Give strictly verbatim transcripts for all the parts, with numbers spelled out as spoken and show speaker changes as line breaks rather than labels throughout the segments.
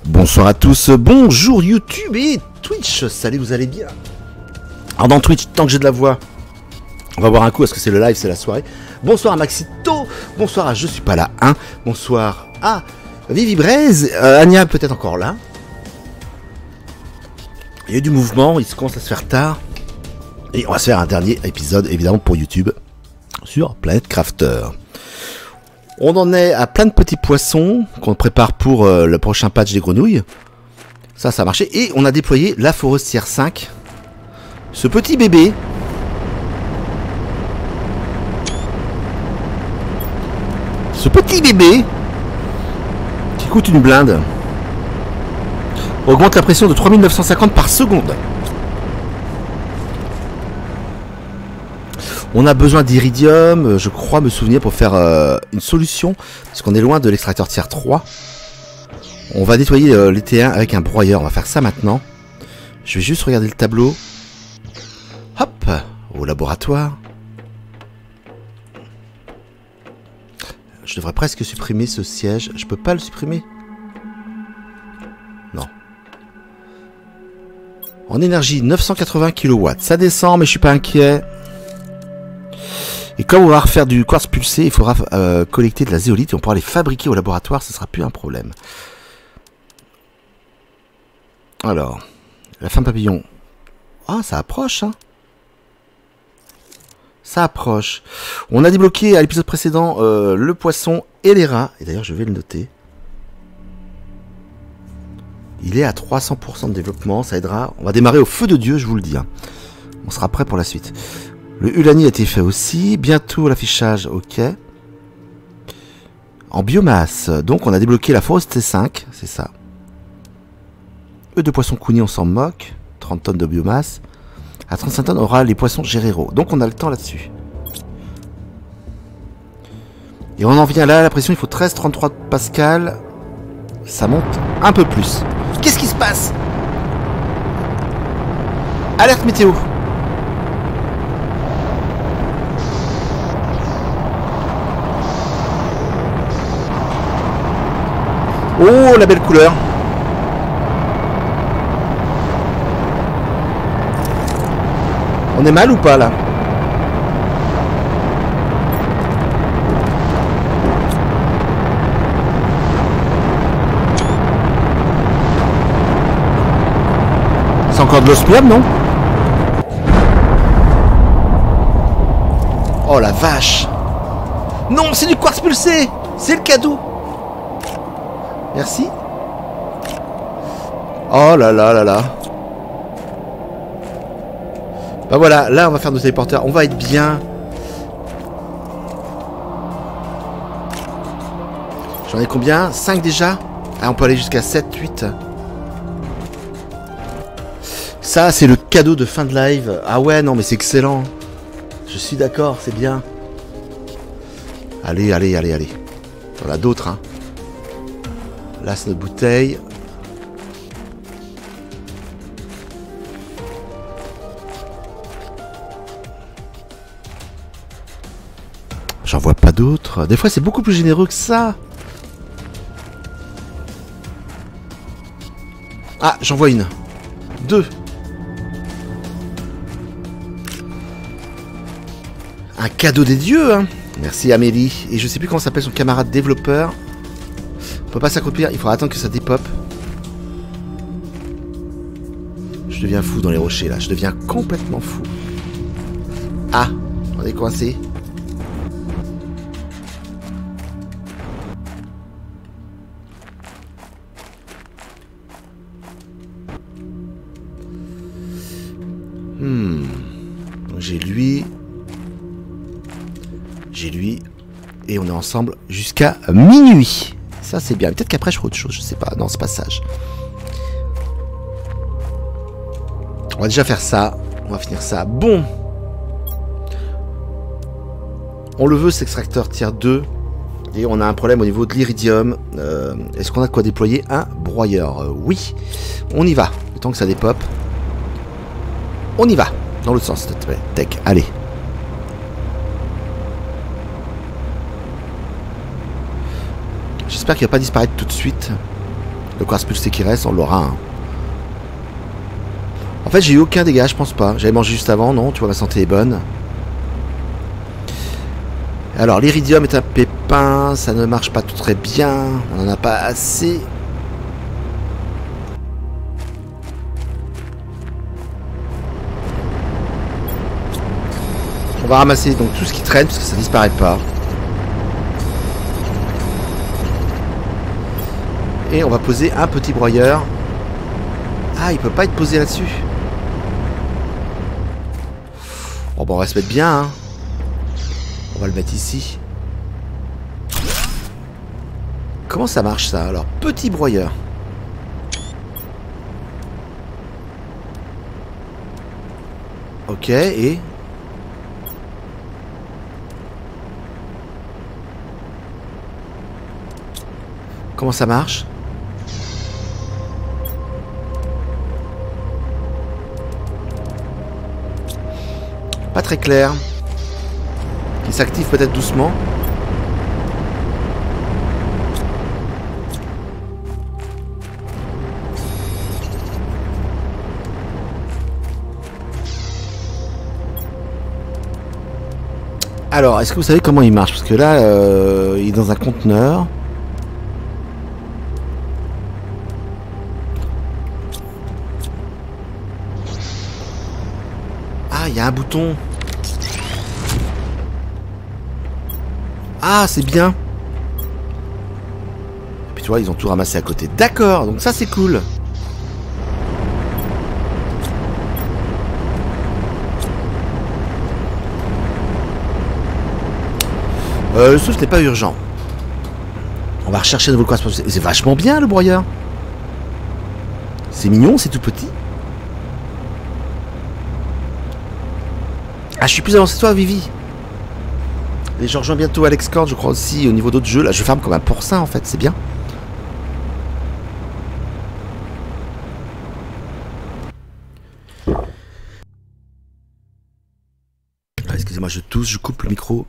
Bonsoir à tous, bonjour YouTube et Twitch, salut, vous allez bien? Alors dans Twitch, tant que j'ai de la voix, on va boire un coup parce que c'est le live, c'est la soirée. Bonsoir à Maxito, bonsoir à Je suis pas là un, bonsoir à Vivi Braise, euh, Anya peut-être encore là. Il y a eu du mouvement, il se commence à se faire tard. Et on va se faire un dernier épisode évidemment pour YouTube sur Planet Crafter. On en est à plein de petits poissons qu'on prépare pour euh, le prochain patch des grenouilles. Ça, ça a marché. Et on a déployé la forestière cinq. Ce petit bébé. Ce petit bébé. Qui coûte une blinde. Augmente la pression de trois mille neuf cent cinquante par seconde. On a besoin d'iridium, je crois me souvenir, pour faire euh, une solution, parce qu'on est loin de l'extracteur tier trois. On va nettoyer euh, les T un avec un broyeur, on va faire ça maintenant. Je vais juste regarder le tableau. Hop, au laboratoire. Je devrais presque supprimer ce siège. Je peux pas le supprimer? Non. En énergie, neuf cent quatre-vingts kilowatts. Ça descend, mais je suis pas inquiet. Et comme on va refaire du quartz pulsé, il faudra euh, collecter de la zéolite et on pourra les fabriquer au laboratoire, ce sera plus un problème. Alors, la femme papillon. Ah, ça approche, hein. Ça approche. On a débloqué à l'épisode précédent euh, le poisson et les rats. Et d'ailleurs, je vais le noter. Il est à trois cents pour cent de développement, ça aidera. On va démarrer au feu de Dieu, je vous le dis. Hein. On sera prêt pour la suite. Le Ulani a été fait aussi. Bientôt l'affichage, ok. En biomasse, donc on a débloqué la forêt cinq, c'est ça. Eux de poissons Kuni, on s'en moque. trente tonnes de biomasse. À trente-cinq tonnes, on aura les poissons Gérero. Donc on a le temps là-dessus. Et on en vient là, la pression, il faut treize virgule trente-trois pascal. Ça monte un peu plus. Qu'est-ce qui se passe? Alerte météo. Oh, la belle couleur. On est mal ou pas là? C'est encore de l'osmium, non? Oh la vache. Non, c'est du quartz pulsé. C'est le cadeau. Merci. Oh là là là là. Bah voilà, là on va faire nos téléporteurs. On va être bien. J'en ai combien? cinq déjà? Ah, on peut aller jusqu'à sept, huit. Ça, c'est le cadeau de fin de live. Ah ouais, non mais c'est excellent. Je suis d'accord, c'est bien. Allez, allez, allez, allez. On a d'autres, hein. Là, c'est notre bouteille. J'en vois pas d'autres. Des fois, c'est beaucoup plus généreux que ça. Ah, j'en vois une. Deux. Un cadeau des dieux, hein. Merci Amélie. Et je sais plus comment s'appelle son camarade développeur. On peut pas s'accroupir, il faudra attendre que ça dépop. Je deviens fou dans les rochers là, je deviens complètement fou. Ah, on est coincé. Hmm. J'ai lui. J'ai lui. Et on est ensemble jusqu'à minuit. Ça c'est bien, peut-être qu'après je ferai autre chose, je sais pas, non c'est pas sage. On va déjà faire ça, on va finir ça. Bon. On le veut cet extracteur tier deux. Et on a un problème au niveau de l'iridium. Euh, Est-ce qu'on a de quoi déployer un broyeur? euh, Oui, on y va, le temps que ça dépop. On y va, dans l'autre sens, s'il te plaît. Tech, allez. J'espère qu'il va pas disparaître tout de suite. Le quartz pulsé qui reste, on l'aura. Hein. En fait, j'ai eu aucun dégât, je pense pas. J'avais mangé juste avant, non? Tu vois, ma santé est bonne. Alors, l'iridium est un pépin. Ça ne marche pas tout très bien. On n'en a pas assez. On va ramasser donc tout ce qui traîne, parce que ça disparaît pas. Et on va poser un petit broyeur. Ah, il peut pas être posé là-dessus. Bon, bon, on va se mettre bien, hein. On va le mettre ici. Comment ça marche, ça? Alors, petit broyeur. Ok, et... Comment ça marche? Pas très clair. Il s'active peut-être doucement. Alors, est-ce que vous savez comment il marche? Parce que là, euh, il est dans un conteneur. Ah, il y a un bouton. Ah, c'est bien. Et puis tu vois, ils ont tout ramassé à côté. D'accord, donc ça c'est cool. Euh, le souffle n'est pas urgent. On va rechercher de nouveau quoi. C'est vachement bien le broyeur. C'est mignon, c'est tout petit. Ah, je suis plus avancé que toi, Vivi. Et je rejoins bientôt Alex Cord, je crois aussi, au niveau d'autres jeux. Là, je farme comme un porcin, en fait, c'est bien. Ah, excusez-moi, je tousse, je coupe le micro.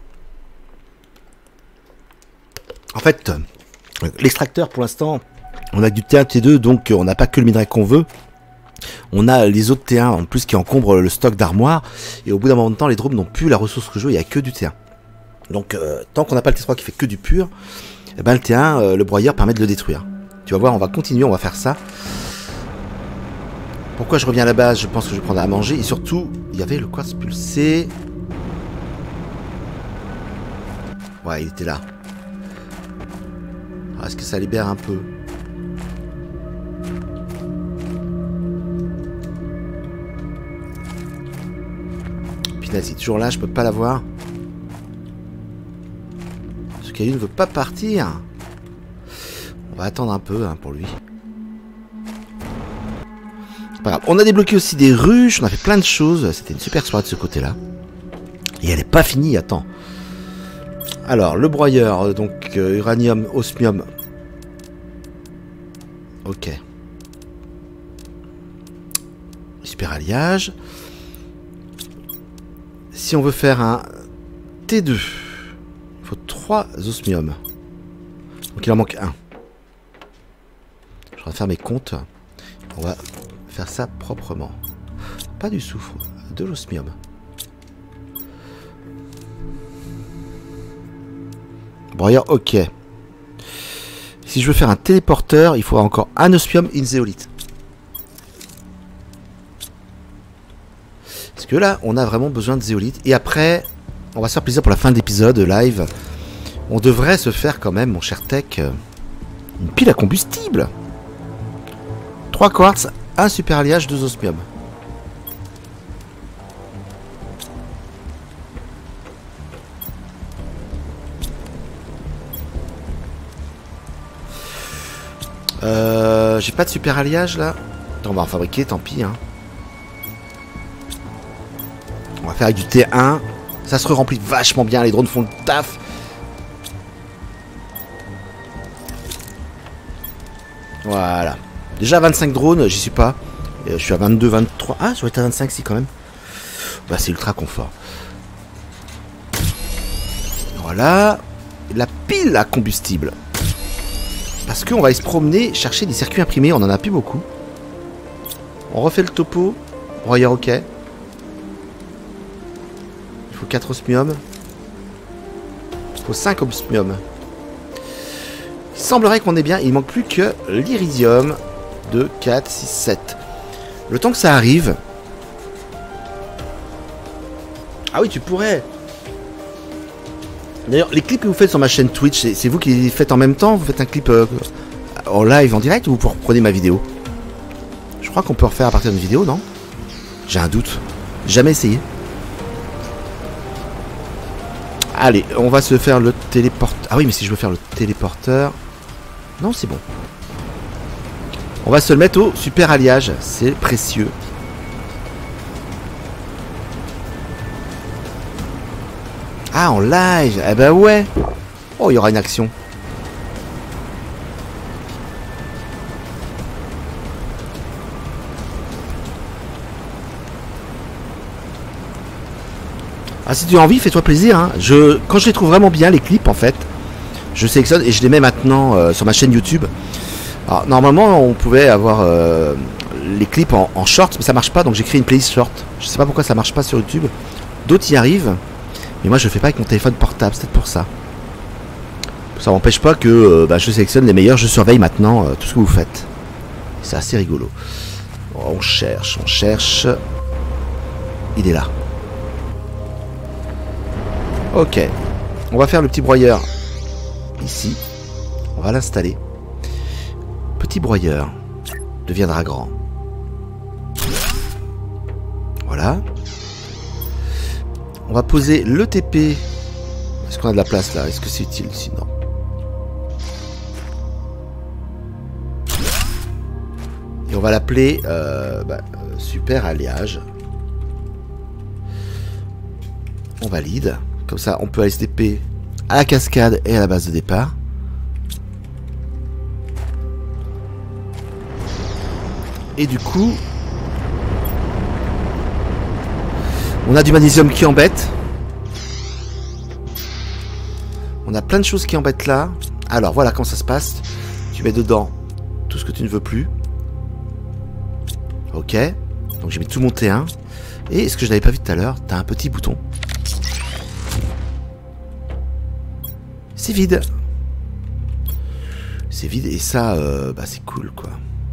En fait, l'extracteur, pour l'instant, on a du T un, T deux, donc on n'a pas que le minerai qu'on veut. On a les autres T un, en plus, qui encombrent le stock d'armoire. Et au bout d'un moment de temps, les drones n'ont plus la ressource que je veux, il n'y a que du T un. Donc, euh, tant qu'on n'a pas le T trois qui fait que du pur, eh ben, le T un, euh, le broyeur permet de le détruire. Tu vas voir, on va continuer, on va faire ça. Pourquoi je reviens à la base? Je pense que je prendrai à manger. Et surtout, il y avait le quartz pulsé. Ouais, il était là. Est-ce que ça libère un peu? Punaise, il est toujours là, je peux pas l'avoir. Ce caillou ne veut pas partir. On va attendre un peu hein, pour lui. C'est pas grave. On a débloqué aussi des ruches, on a fait plein de choses. C'était une super soirée de ce côté-là. Et elle n'est pas finie, attends. Alors, le broyeur, donc euh, uranium, osmium. Ok. Super alliage. Si on veut faire un T deux, il faut trois osmium. Donc il en manque un. Je vais faire mes comptes. On va faire ça proprement. Pas du soufre, de l'osmium. Broyeur, ok. Si je veux faire un téléporteur, il faudra encore un osmium, une zéolite. Parce que là, on a vraiment besoin de zéolite. Et après, on va se faire plaisir pour la fin de l'épisode live. On devrait se faire quand même, mon cher Tech, une pile à combustible. trois quartz, un super alliage, deux osmium. Euh, j'ai pas de super alliage là. Attends, on va en fabriquer, tant pis. Hein. On va faire avec du T un. Ça se remplit vachement bien, les drones font le taf. Voilà. Déjà vingt-cinq drones, j'y suis pas. Je suis à vingt-deux, vingt-trois. Ah, je dois être à vingt-cinq si quand même. Bah c'est ultra confort. Voilà. La pile à combustible. Parce qu'on va aller se promener, chercher des circuits imprimés. On en a plus beaucoup. On refait le topo. Broyeur, ok. Il faut quatre osmium. Il faut cinq osmium. Il semblerait qu'on est bien. Il manque plus que l'iridium. deux, quatre, six, sept. Le temps que ça arrive. Ah oui, tu pourrais. D'ailleurs, les clips que vous faites sur ma chaîne Twitch, c'est vous qui les faites en même temps? Vous faites un clip euh, en live, en direct, ou vous reprenez ma vidéo? Je crois qu'on peut refaire à partir d'une vidéo, non? J'ai un doute. Jamais essayé. Allez, on va se faire le téléporteur. Ah oui, mais si je veux faire le téléporteur... Non, c'est bon. On va se le mettre au super alliage. C'est précieux. Ah, en live. Eh ben ouais. Oh, il y aura une action. Ah, si tu as envie, fais-toi plaisir. Hein. Je, quand je les trouve vraiment bien, les clips, en fait, je sélectionne et je les mets maintenant euh, sur ma chaîne YouTube. Alors, normalement, on pouvait avoir euh, les clips en, en short, mais ça marche pas, donc j'ai créé une playlist short. Je sais pas pourquoi ça marche pas sur YouTube. D'autres y arrivent, mais moi je le fais pas avec mon téléphone portable, c'est peut-être pour ça. Ça m'empêche pas que euh, bah, je sélectionne les meilleurs, je surveille maintenant euh, tout ce que vous faites. C'est assez rigolo. Oh, on cherche, on cherche. Il est là. Ok. On va faire le petit broyeur ici. On va l'installer. Petit broyeur deviendra grand. Voilà. On va poser le T P. Est-ce qu'on a de la place là? Est-ce que c'est utile? Sinon. Et on va l'appeler euh, bah, super alliage. On valide. Comme ça, on peut aller se T P à la cascade et à la base de départ. Et du coup, on a du magnésium qui embête. On a plein de choses qui embêtent là. Alors voilà comment ça se passe. Tu mets dedans tout ce que tu ne veux plus. Ok. Donc j'ai mis tout mon T un. Et ce que je n'avais pas vu tout à l'heure, tu as un petit bouton. C'est vide. C'est vide et ça, euh, bah c'est cool quoi.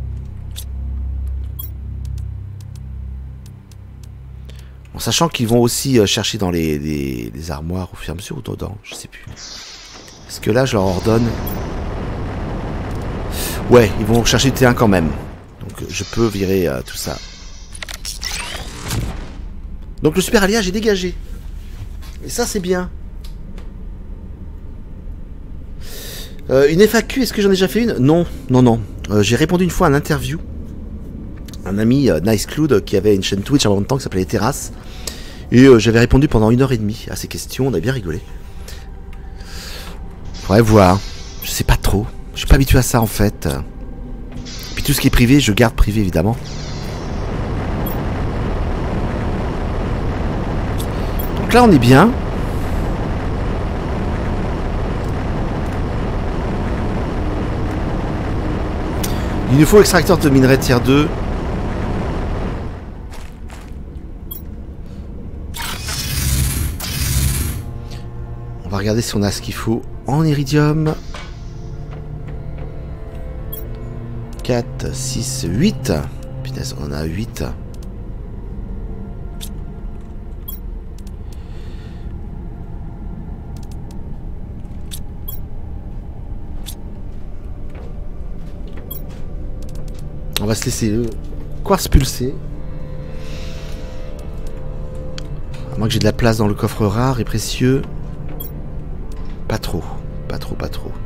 En sachant qu'ils vont aussi euh, chercher dans les, les, les armoires au fur et à mesure ou dedans, je sais plus. Est-ce que là je leur ordonne? Ouais, ils vont chercher le T un quand même. Donc je peux virer euh, tout ça. Donc le super alliage est dégagé. Et ça c'est bien. Euh, une F A Q, est-ce que j'en ai déjà fait une? Non, non, non. Euh, j'ai répondu une fois à une interview. Un ami, euh, Nice Cloud, qui avait une chaîne Twitch avant longtemps qui s'appelait Les Terrasses. Et euh, j'avais répondu pendant une heure et demie à ces questions. On a bien rigolé. Faudrait voir. Je sais pas trop. Je suis pas habitué à ça en fait. Et puis tout ce qui est privé, je garde privé évidemment. Donc là, on est bien. Il nous faut extracteur de minerai tier deux. On va regarder si on a ce qu'il faut en iridium. quatre, six, huit. Putain, on en a huit. On va se laisser le quartz pulsé. À moins que j'ai de la place dans le coffre rare et précieux. Pas trop. Pas trop, pas trop.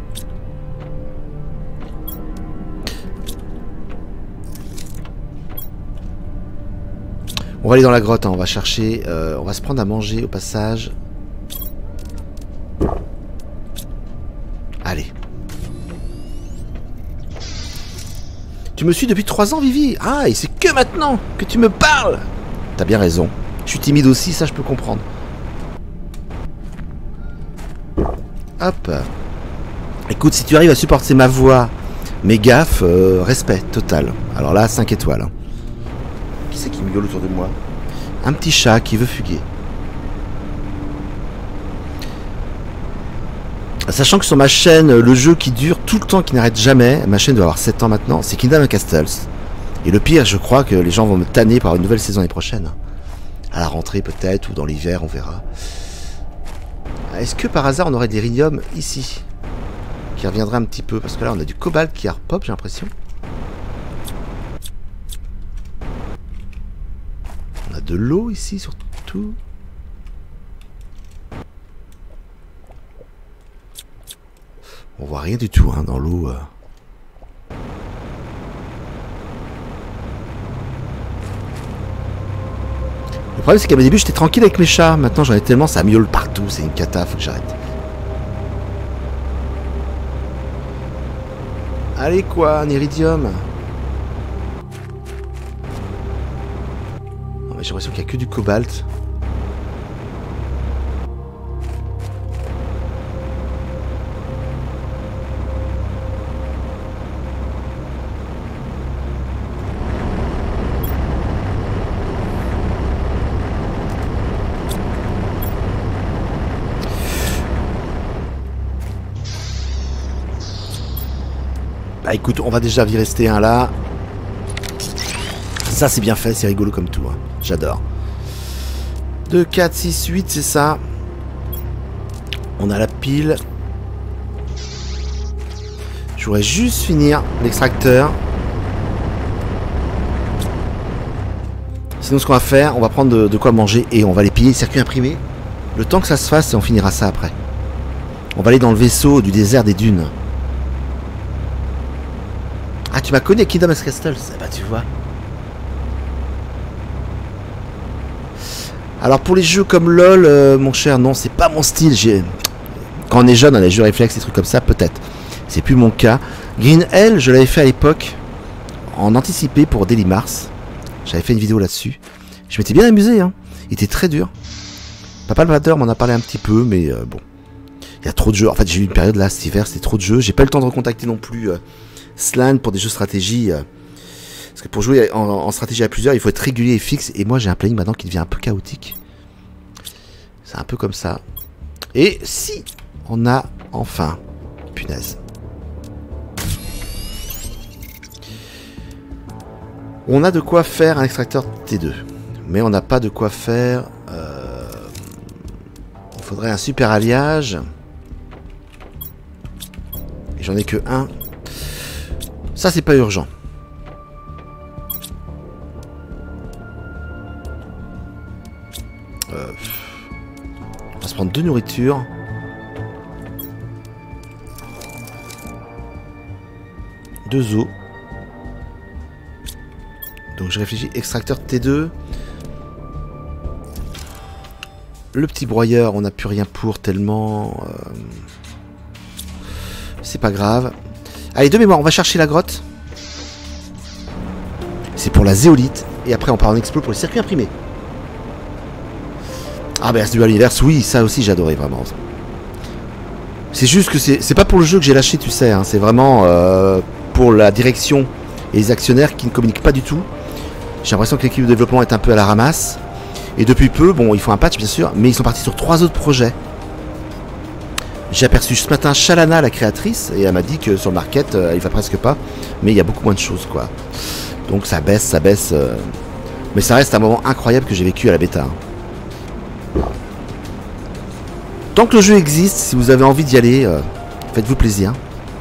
On va aller dans la grotte, hein. On va chercher. Euh, on va se prendre à manger au passage. Allez. Tu me suis depuis trois ans, Vivi? Ah, et c'est que maintenant que tu me parles. T'as bien raison. Je suis timide aussi, ça je peux comprendre. Hop. Écoute, si tu arrives à supporter ma voix Mais gaffe, euh, respect total. Alors là, cinq étoiles. Hein. Qui c'est qui me gueule autour de moi? Un petit chat qui veut fuguer. Sachant que sur ma chaîne, le jeu qui dure tout le temps, qui n'arrête jamais, ma chaîne doit avoir sept ans maintenant, c'est Kingdom of Castles. Et le pire, je crois que les gens vont me tanner par une nouvelle saison l'année prochaine. À la rentrée peut-être, ou dans l'hiver, on verra. Est-ce que par hasard on aurait des iridium ici? Qui reviendrait un petit peu, parce que là on a du cobalt qui repop, j'ai l'impression. On a de l'eau ici surtout. On voit rien du tout hein, dans l'eau. Euh. Le problème c'est qu'à mes débuts j'étais tranquille avec mes chats. Maintenant j'en ai tellement, ça miaule partout, c'est une cata, faut que j'arrête. Allez quoi, un iridium. J'ai l'impression qu'il n'y a que du cobalt. Bah écoute, on va déjà y rester un là. Ça c'est bien fait, c'est rigolo comme tout. Hein. J'adore. deux, quatre, six, huit, c'est ça. On a la pile. Je voudrais juste finir l'extracteur. Sinon ce qu'on va faire, on va prendre de, de quoi manger et on va les piller, circuit imprimé. Le temps que ça se fasse et on finira ça après. On va aller dans le vaisseau du désert des dunes. Ah, tu m'as connu avec Kingdom of Castles. Bah tu vois. Alors pour les jeux comme LOL, euh, mon cher, non, c'est pas mon style. J'ai... Quand on est jeune, on a les jeux réflexes, des trucs comme ça, peut-être. C'est plus mon cas. Green Hell, je l'avais fait à l'époque en anticipé pour Daily Mars. J'avais fait une vidéo là-dessus. Je m'étais bien amusé, hein. Il était très dur. Papa le Vader m'en a parlé un petit peu, mais euh, bon. Il y a trop de jeux. En fait, j'ai eu une période là, cet hiver, c'était trop de jeux. J'ai pas eu le temps de recontacter non plus euh, Slan pour des jeux stratégie. Euh, parce que pour jouer en, en stratégie à plusieurs, il faut être régulier et fixe. Et moi, j'ai un planning maintenant qui devient un peu chaotique. C'est un peu comme ça. Et si on a enfin... Punaise. On a de quoi faire un extracteur T deux. Mais on n'a pas de quoi faire... Euh, il faudrait un super alliage. Et j'en ai que un. Ça, c'est pas urgent. Euh, on va se prendre deux nourritures. Deux os. Donc je réfléchis, extracteur T deux. Le petit broyeur, on n'a plus rien pour tellement... Euh, c'est pas grave. Allez, de mémoire, on va chercher la grotte. C'est pour la zéolite. Et après, on part en explo pour le circuit imprimé. Ah ben, c'est du Universe, oui, ça aussi j'adorais vraiment. C'est juste que c'est pas pour le jeu que j'ai lâché, tu sais. Hein, c'est vraiment euh, pour la direction et les actionnaires qui ne communiquent pas du tout. J'ai l'impression que l'équipe de développement est un peu à la ramasse. Et depuis peu, bon, ils font un patch bien sûr, mais ils sont partis sur trois autres projets. J'ai aperçu ce matin Shalana, la créatrice, et elle m'a dit que sur le market, euh, il va presque pas, mais il y a beaucoup moins de choses, quoi. Donc ça baisse, ça baisse. Euh... Mais ça reste un moment incroyable que j'ai vécu à la bêta. Tant que le jeu existe, si vous avez envie d'y aller, euh, faites-vous plaisir.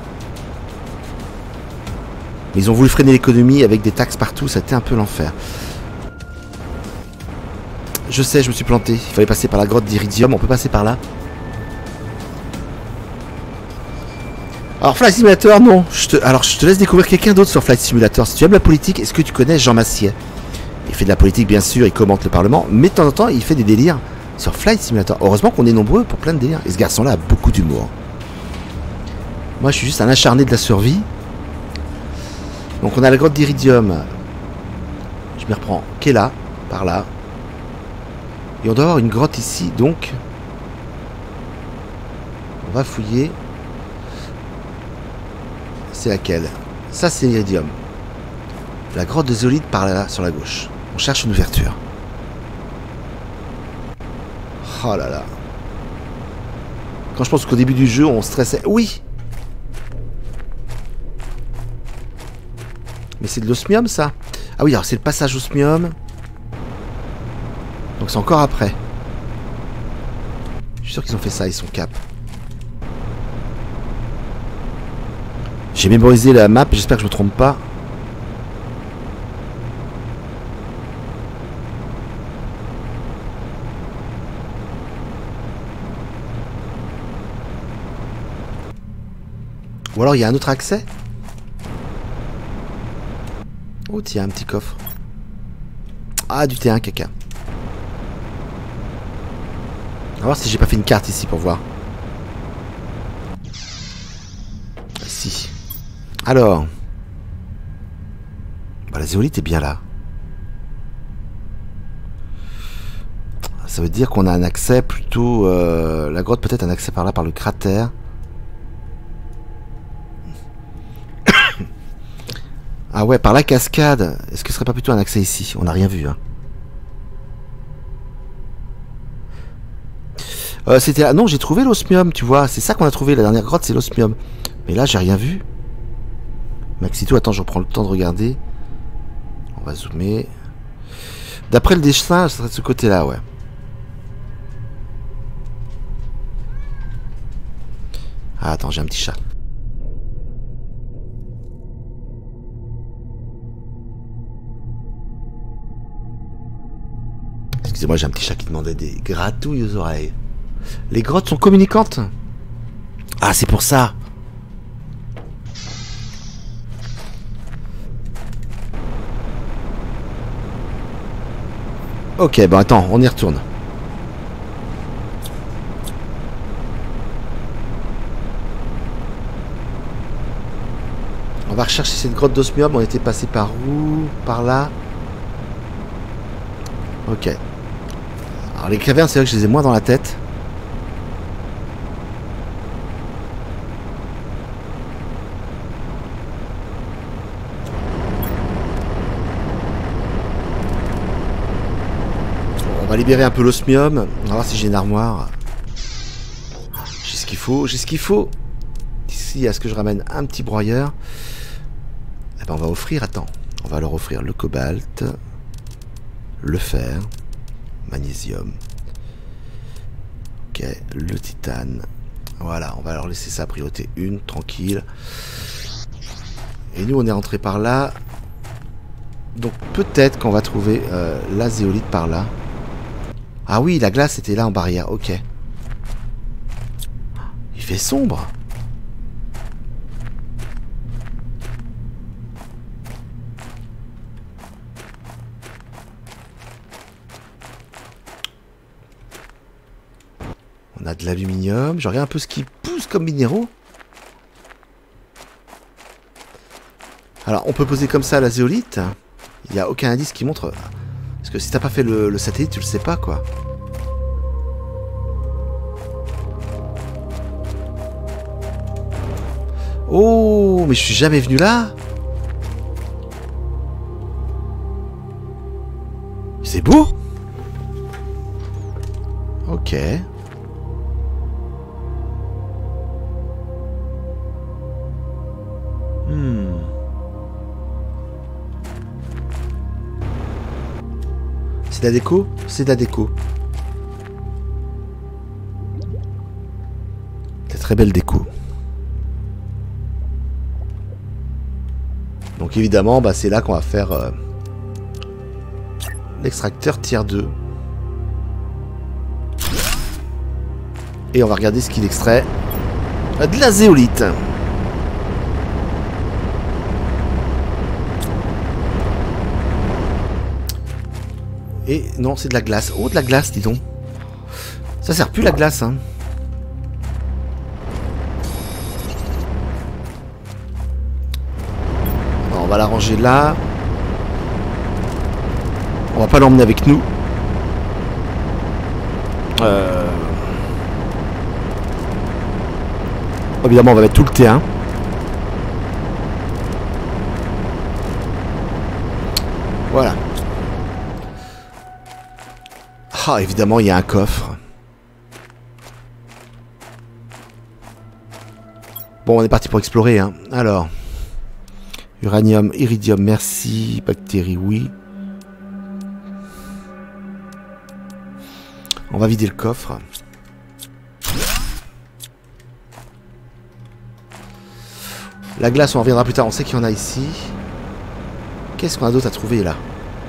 Mais ils ont voulu freiner l'économie avec des taxes partout, ça a été un peu l'enfer. Je sais, je me suis planté. Il fallait passer par la grotte d'Iridium, on peut passer par là. Alors Flight Simulator, non. Je te... Alors je te laisse découvrir quelqu'un d'autre sur Flight Simulator. Si tu aimes la politique, est-ce que tu connais Jean Massier? Il fait de la politique bien sûr, il commente le Parlement, mais de temps en temps il fait des délires sur Flight Simulator. Heureusement qu'on est nombreux pour plein de délires. Et ce garçon-là a beaucoup d'humour. Moi je suis juste un acharné de la survie. Donc on a la grotte d'Iridium. Je me reprends. Qui est là, par là. Et on doit avoir une grotte ici, donc on va fouiller. C'est laquelle? Ça, c'est l'iridium. La grotte de Zéolite par là, sur la gauche. On cherche une ouverture. Oh là là. Quand je pense qu'au début du jeu, on stressait... Oui! Mais c'est de l'osmium, ça? Ah oui, alors c'est le passage osmium. Donc c'est encore après. Je suis sûr qu'ils ont fait ça, ils sont cap. J'ai mémorisé la map, j'espère que je me trompe pas. Ou alors il y a un autre accès? Oh tiens, un petit coffre. Ah, du T un caca. On va voir si j'ai pas fait une carte ici pour voir. Si. Alors. Bah, la zéolite est bien là. Ça veut dire qu'on a un accès plutôt... Euh, la grotte peut-être un accès par là, par le cratère. Ah ouais, par la cascade. Est-ce que ce serait pas plutôt un accès ici? On n'a rien vu, hein. Euh, c'était... Ah non, j'ai trouvé l'osmium, tu vois. C'est ça qu'on a trouvé, la dernière grotte, c'est l'osmium. Mais là, j'ai rien vu. Maxito, attends, je reprends le temps de regarder. On va zoomer. D'après le dessin, ce serait de ce côté-là, ouais. Ah, attends, j'ai un petit chat. Excusez-moi, j'ai un petit chat qui demandait des gratouilles aux oreilles. Les grottes sont communicantes. Ah, c'est pour ça. Ok, bon attends, on y retourne. On va rechercher cette grotte d'osmium. On était passé par où? Par là. Ok. Alors les cavernes, c'est vrai que je les ai moins dans la tête. On va libérer un peu l'osmium. On va voir si j'ai une armoire. J'ai ce qu'il faut, j'ai ce qu'il faut. Ici, est-ce que je ramène un petit broyeur? Eh ben, on va offrir, attends. On va leur offrir le cobalt, le fer, magnésium. Ok, le titane. Voilà, on va leur laisser ça, priorité un, tranquille. Et nous, on est rentré par là. Donc peut-être qu'on va trouver euh, la zéolite par là. Ah oui, la glace était là en barrière, ok. Il fait sombre. On a de l'aluminium. Je regarde un peu ce qui pousse comme minéraux. Alors, on peut poser comme ça la zéolite. Il n'y a aucun indice qui montre... Parce que si t'as pas fait le, le satellite, tu le sais pas, quoi. Oh, mais je suis jamais venu là. C'est beau. Ok. Hmm. C'est de la déco? C'est de la déco. C'est très belle déco. Donc évidemment, bah, c'est là qu'on va faire euh, l'extracteur tier deux. Et on va regarder ce qu'il extrait. De la zéolite. Et non, c'est de la glace. Oh, de la glace, dis donc. Ça sert plus la glace, hein. Non, on va la ranger là. On va pas l'emmener avec nous. Euh... Évidemment, on va mettre tout le T un. Voilà. Ah, évidemment, il y a un coffre. Bon, on est parti pour explorer, hein. Alors. Uranium, iridium, merci. Bactéries, oui. On va vider le coffre. La glace, on en reviendra plus tard. On sait qu'il y en a ici. Qu'est-ce qu'on a d'autre à trouver là?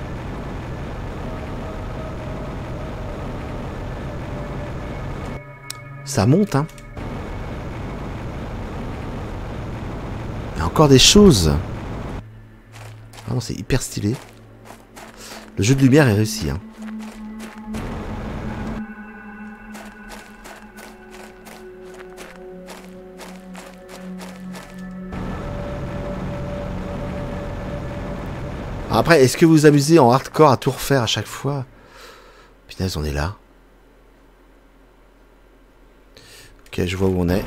Ça monte, hein. Il y a encore des choses. Ah non, c'est hyper stylé. Le jeu de lumière est réussi, hein. Après, est-ce que vous vous amusez en hardcore à tout refaire à chaque fois? Putain, on est là. Ok, je vois où on est.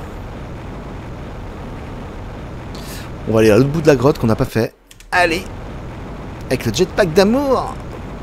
On va aller à l'autre bout de la grotte qu'on n'a pas fait. Allez! Avec le jetpack d'amour!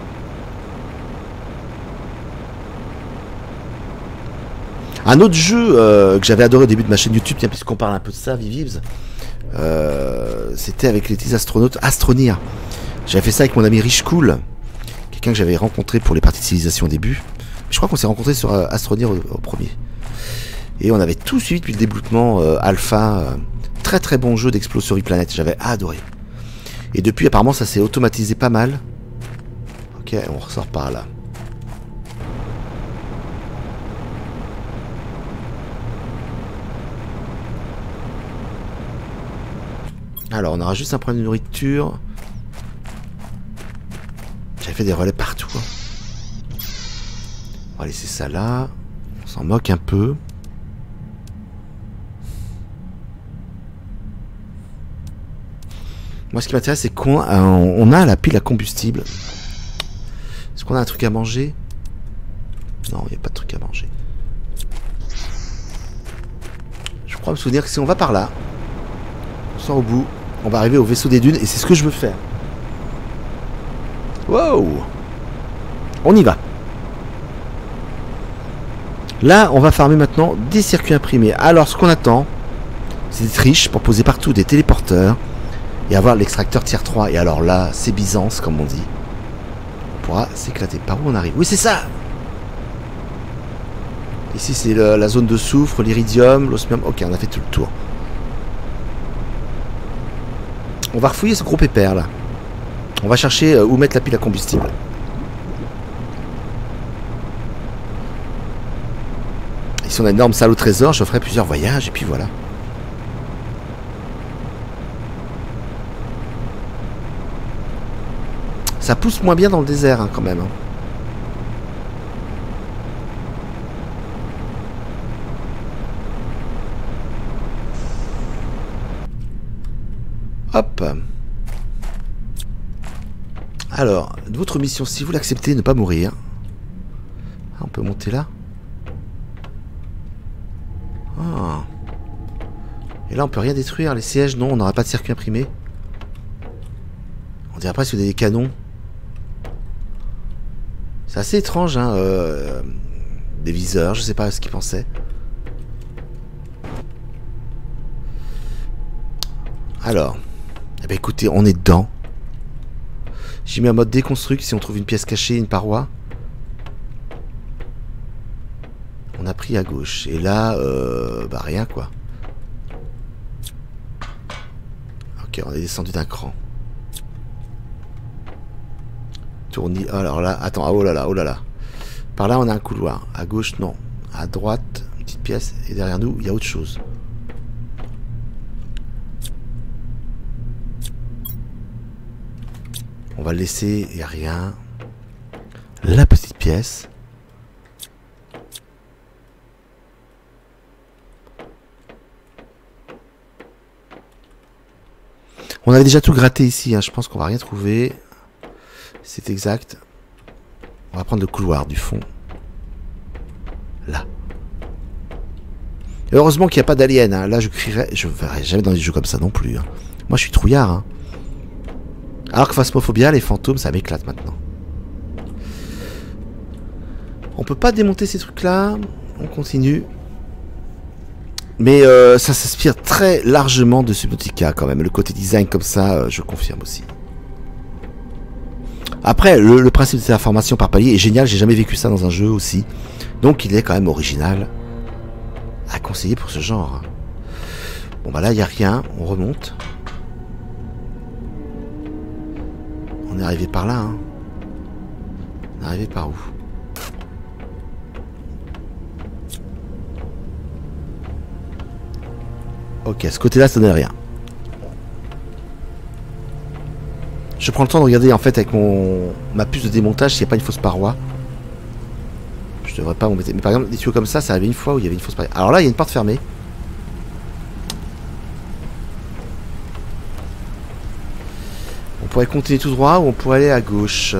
Un autre jeu euh, que j'avais adoré au début de ma chaîne YouTube, tiens, puisqu'on parle un peu de ça, Vivibs, euh, c'était avec les petits astronautes Astronir. J'avais fait ça avec mon ami Rich Cool, quelqu'un que j'avais rencontré pour les parties de civilisation au début. Je crois qu'on s'est rencontré sur euh, Astronir au, au premier. Et on avait tout suivi depuis le débloquement euh, alpha. Euh, très très bon jeu d'Explosory Planet, j'avais adoré. Et depuis apparemment ça s'est automatisé pas mal. Ok, on ressort par là. Alors on aura juste un problème de nourriture. J'avais fait des relais partout. Hein. On va laisser ça là. On s'en moque un peu. Moi, ce qui m'intéresse, c'est qu'on on a la pile à combustible. Est-ce qu'on a un truc à manger? Non, il n'y a pas de truc à manger. Je crois me souvenir que si on va par là, on sort au bout, on va arriver au vaisseau des dunes, et c'est ce que je veux faire. Wow! On y va. Là, on va farmer maintenant des circuits imprimés. Alors, ce qu'on attend, c'est des triches pour poser partout des téléporteurs. Et avoir l'extracteur tier trois. Et alors là, c'est Byzance, comme on dit. On pourra s'éclater. Par où on arrive? Oui, c'est ça! Ici, c'est la zone de soufre, l'iridium, l'osmium. Ok, on a fait tout le tour. On va refouiller ce gros pépère, là. On va chercher euh, où mettre la pile à combustible. Ici, on a une énorme salle au trésor. Je ferai plusieurs voyages, et puis voilà. Ça pousse moins bien dans le désert, hein, quand même. Hein. Hop. Alors, votre mission, si vous l'acceptez, ne pas mourir. Ah, on peut monter là. Ah. Et là, on peut rien détruire. Les sièges, non, on n'aura pas de circuit imprimé. On dirait presque des canons. C'est assez étrange, hein, euh, des viseurs, je sais pas ce qu'ils pensaient. Alors, eh ben écoutez, on est dedans. J'ai mis un mode déconstruct si on trouve une pièce cachée, une paroi. On a pris à gauche. Et là, euh, bah rien quoi. Ok, on est descendu d'un cran. Tournis. Alors là, attends, oh là là, oh là là. Par là, on a un couloir. À gauche, non. À droite, une petite pièce. Et derrière nous, il y a autre chose. On va le laisser, il n'y a rien. La petite pièce. On avait déjà tout gratté ici, hein. Je pense qu'on va rien trouver. C'est exact. On va prendre le couloir du fond. Là. Et heureusement qu'il n'y a pas d'alien. Hein. Là, je crierais. Je ne verrai jamais dans des jeux comme ça non plus. Hein. Moi, je suis trouillard. Hein. Alors que Phasmophobia, les fantômes, ça m'éclate maintenant. On peut pas démonter ces trucs-là. On continue. Mais euh, ça s'inspire très largement de Subnautica quand même. Le côté design comme ça, euh, je confirme aussi. Après, le, le principe de terraformation par palier est génial. J'ai jamais vécu ça dans un jeu aussi. Donc il est quand même original. À conseiller pour ce genre. Bon bah là, il n'y a rien. On remonte. On est arrivé par là. Hein. On est arrivé par où? Ok, ce côté-là, ça donne rien. Je prends le temps de regarder en fait avec mon ma puce de démontage s'il n'y a pas une fausse paroi. Je devrais pas m'embêter. Mais par exemple, des tuyaux comme ça, ça arrivait une fois où il y avait une fausse paroi. Alors là, il y a une porte fermée. On pourrait continuer tout droit ou on pourrait aller à gauche.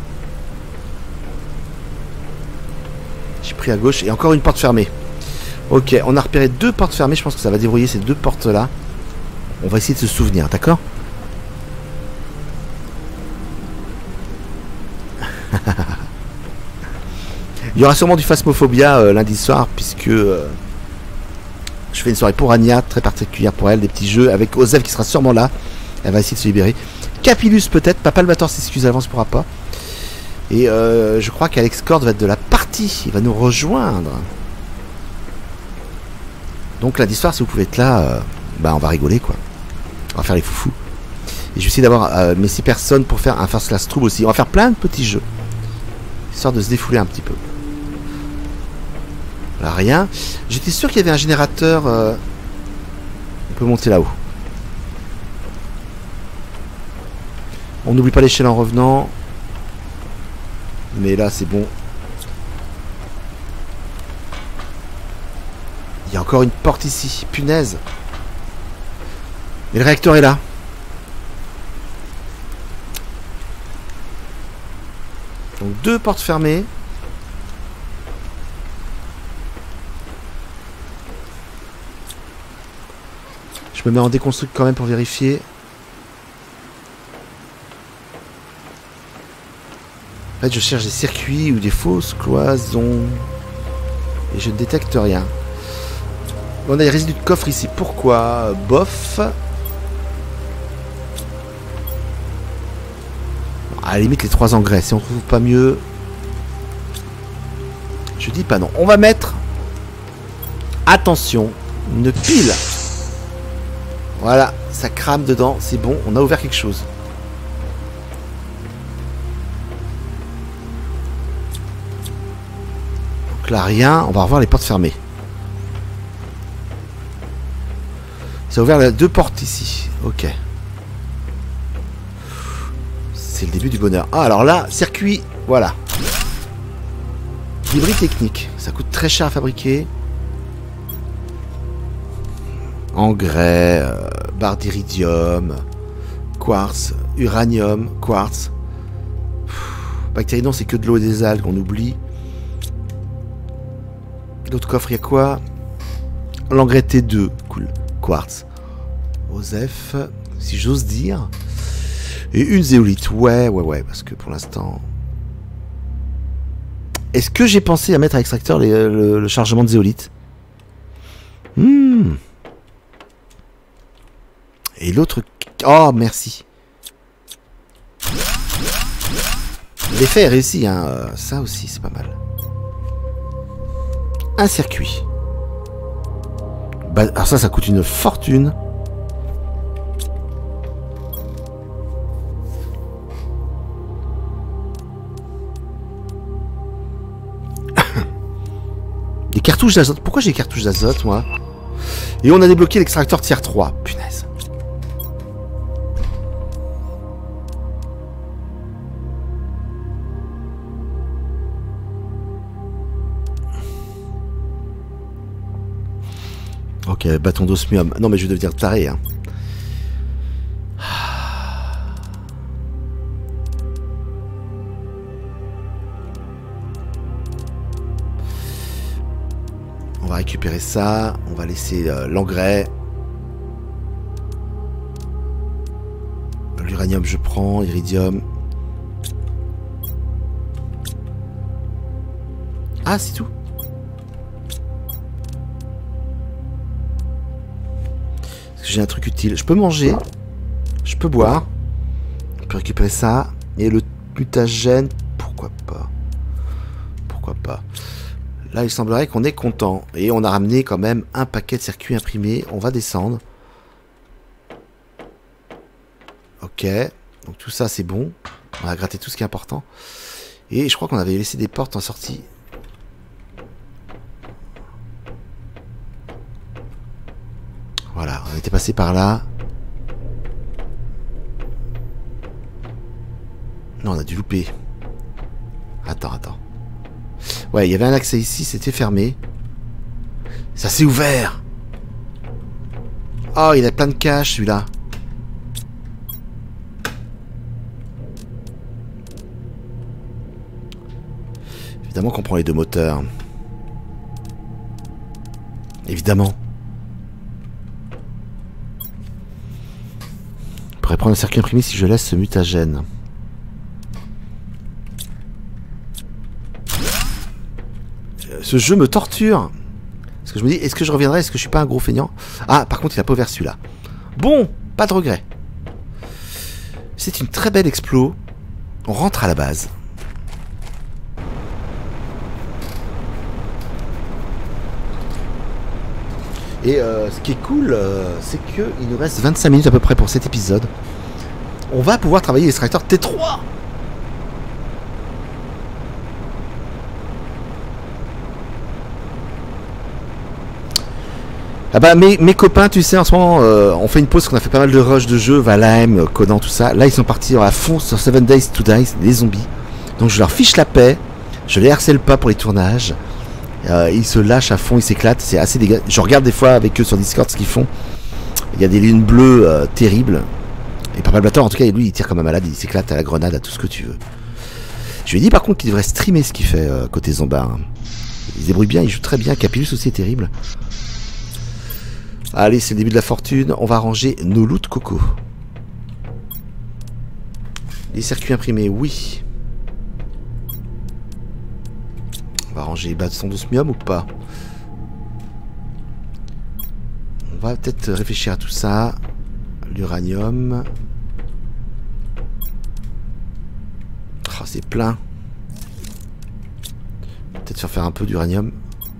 J'ai pris à gauche et encore une porte fermée. Ok, on a repéré deux portes fermées. Je pense que ça va débrouiller ces deux portes-là. On va essayer de se souvenir, d'accord? Il y aura sûrement du Phasmophobia euh, lundi soir, puisque euh, je fais une soirée pour Anya, très particulière pour elle, des petits jeux, avec Osef qui sera sûrement là. Elle va essayer de se libérer. Capilus peut-être, Papa Albator s'excuse avant, ne pourra pas. Et euh, je crois qu'Alex Cord va être de la partie, il va nous rejoindre. Donc lundi soir, si vous pouvez être là, euh, bah on va rigoler quoi. On va faire les foufous. Et je vais essayer d'avoir euh, mes six personnes pour faire un First Class Trouble aussi. On va faire plein de petits jeux. Histoire de se défouler un petit peu. Voilà, rien. J'étais sûr qu'il y avait un générateur. Euh... On peut monter là-haut. On n'oublie pas l'échelle en revenant. Mais là, c'est bon. Il y a encore une porte ici. Punaise. Mais le réacteur est là. Donc deux portes fermées. Je me mets en déconstruct quand même pour vérifier. En fait, je cherche des circuits ou des fausses cloisons. Et je ne détecte rien. On a des résidus de coffre ici. Pourquoi? Bof. À la limite, les trois engrais. Si on trouve pas mieux... Je dis pas non. On va mettre... Attention. Une pile. Voilà. Ça crame dedans. C'est bon. On a ouvert quelque chose. Donc là, rien. On va revoir les portes fermées. Ça a ouvert les deux portes ici. Ok. C'est le début du bonheur. Ah, alors là, circuit. Voilà. Débris technique. Ça coûte très cher à fabriquer. Engrais, euh, barre d'iridium, quartz, uranium, quartz. Bactéridon, c'est que de l'eau et des algues, on oublie. L'autre coffre, il y a quoi? L'engrais T deux. Cool. Quartz. Osef, si j'ose dire. Et une zéolite. Ouais, ouais, ouais. Parce que pour l'instant... Est-ce que j'ai pensé à mettre à l'extracteur les, le, le chargement de zéolite? Hmm. Et l'autre... Oh, merci. L'effet est réussi, hein. Ça aussi, c'est pas mal. Un circuit. Bah, alors ça, ça coûte une fortune. Des cartouches d'azote. Pourquoi j'ai des cartouches d'azote, moi? Et on a débloqué l'extracteur tiers trois. Punaise. Ok, bâton d'osmium. Non, mais je vais devenir taré, hein. On va récupérer ça. On va laisser euh, l'engrais. L'uranium. Uranium, je prends. Iridium. Ah, c'est tout. J'ai un truc utile. Je peux manger. Je peux boire. On peut récupérer ça. Et le mutagène, pourquoi pas. Pourquoi pas. Là, il semblerait qu'on est content. Et on a ramené quand même un paquet de circuits imprimés. On va descendre. Ok. Donc tout ça, c'est bon. On a gratté tout ce qui est important. Et je crois qu'on avait laissé des portes en sortie. Voilà, on était passé par là. Non, on a dû louper. Attends, attends. Ouais, il y avait un accès ici, c'était fermé. Ça s'est ouvert. Oh, il a plein de caches, celui-là. Évidemment qu'on prend les deux moteurs. Évidemment. Je pourrais prendre un circuit imprimé si je laisse ce mutagène. Ce jeu me torture. Parce que je me dis, est-ce que je reviendrai? Est-ce que je suis pas un gros feignant? Ah, par contre, il a pas ouvert celui-là. Bon, pas de regret. C'est une très belle explo. On rentre à la base. Et euh, ce qui est cool, euh, c'est qu'il nous reste vingt-cinq minutes à peu près pour cet épisode. On va pouvoir travailler l'extracteur T trois. Ah bah mes, mes copains, tu sais, en ce moment, euh, on fait une pause, qu'on a fait pas mal de rush de jeux, Valheim, Conan, tout ça. Là, ils sont partis à fond sur Seven Days to Die, des zombies. Donc je leur fiche la paix, je les harcèle pas pour les tournages. Euh, ils se lâchent à fond, ils s'éclatent, c'est assez dégueulasse. Je regarde des fois avec eux sur Discord ce qu'ils font. Il y a des lignes bleues euh, terribles. Et Papa Blator, en tout cas, lui, il tire comme un malade, il s'éclate à la grenade, à tout ce que tu veux. Je lui ai dit par contre qu'il devrait streamer ce qu'il fait euh, côté Zombard. Il se débrouille bien, il joue très bien. Capillus aussi est terrible. Allez, c'est le début de la fortune. On va ranger nos loot coco. Les circuits imprimés, oui. On va ranger les bâtons d'osmium ou pas? On va peut-être réfléchir à tout ça. L'uranium. Oh, c'est plein. Peut-être faire faire un peu d'uranium.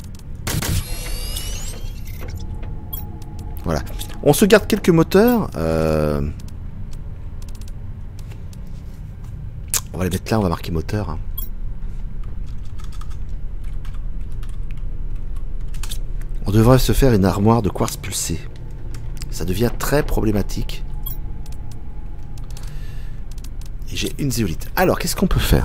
Voilà. On se garde quelques moteurs. Euh... On va les mettre là, on va marquer moteur. On devrait se faire une armoire de quartz pulsé. Ça devient très problématique. Et j'ai une zéolite. Alors, qu'est-ce qu'on peut faire?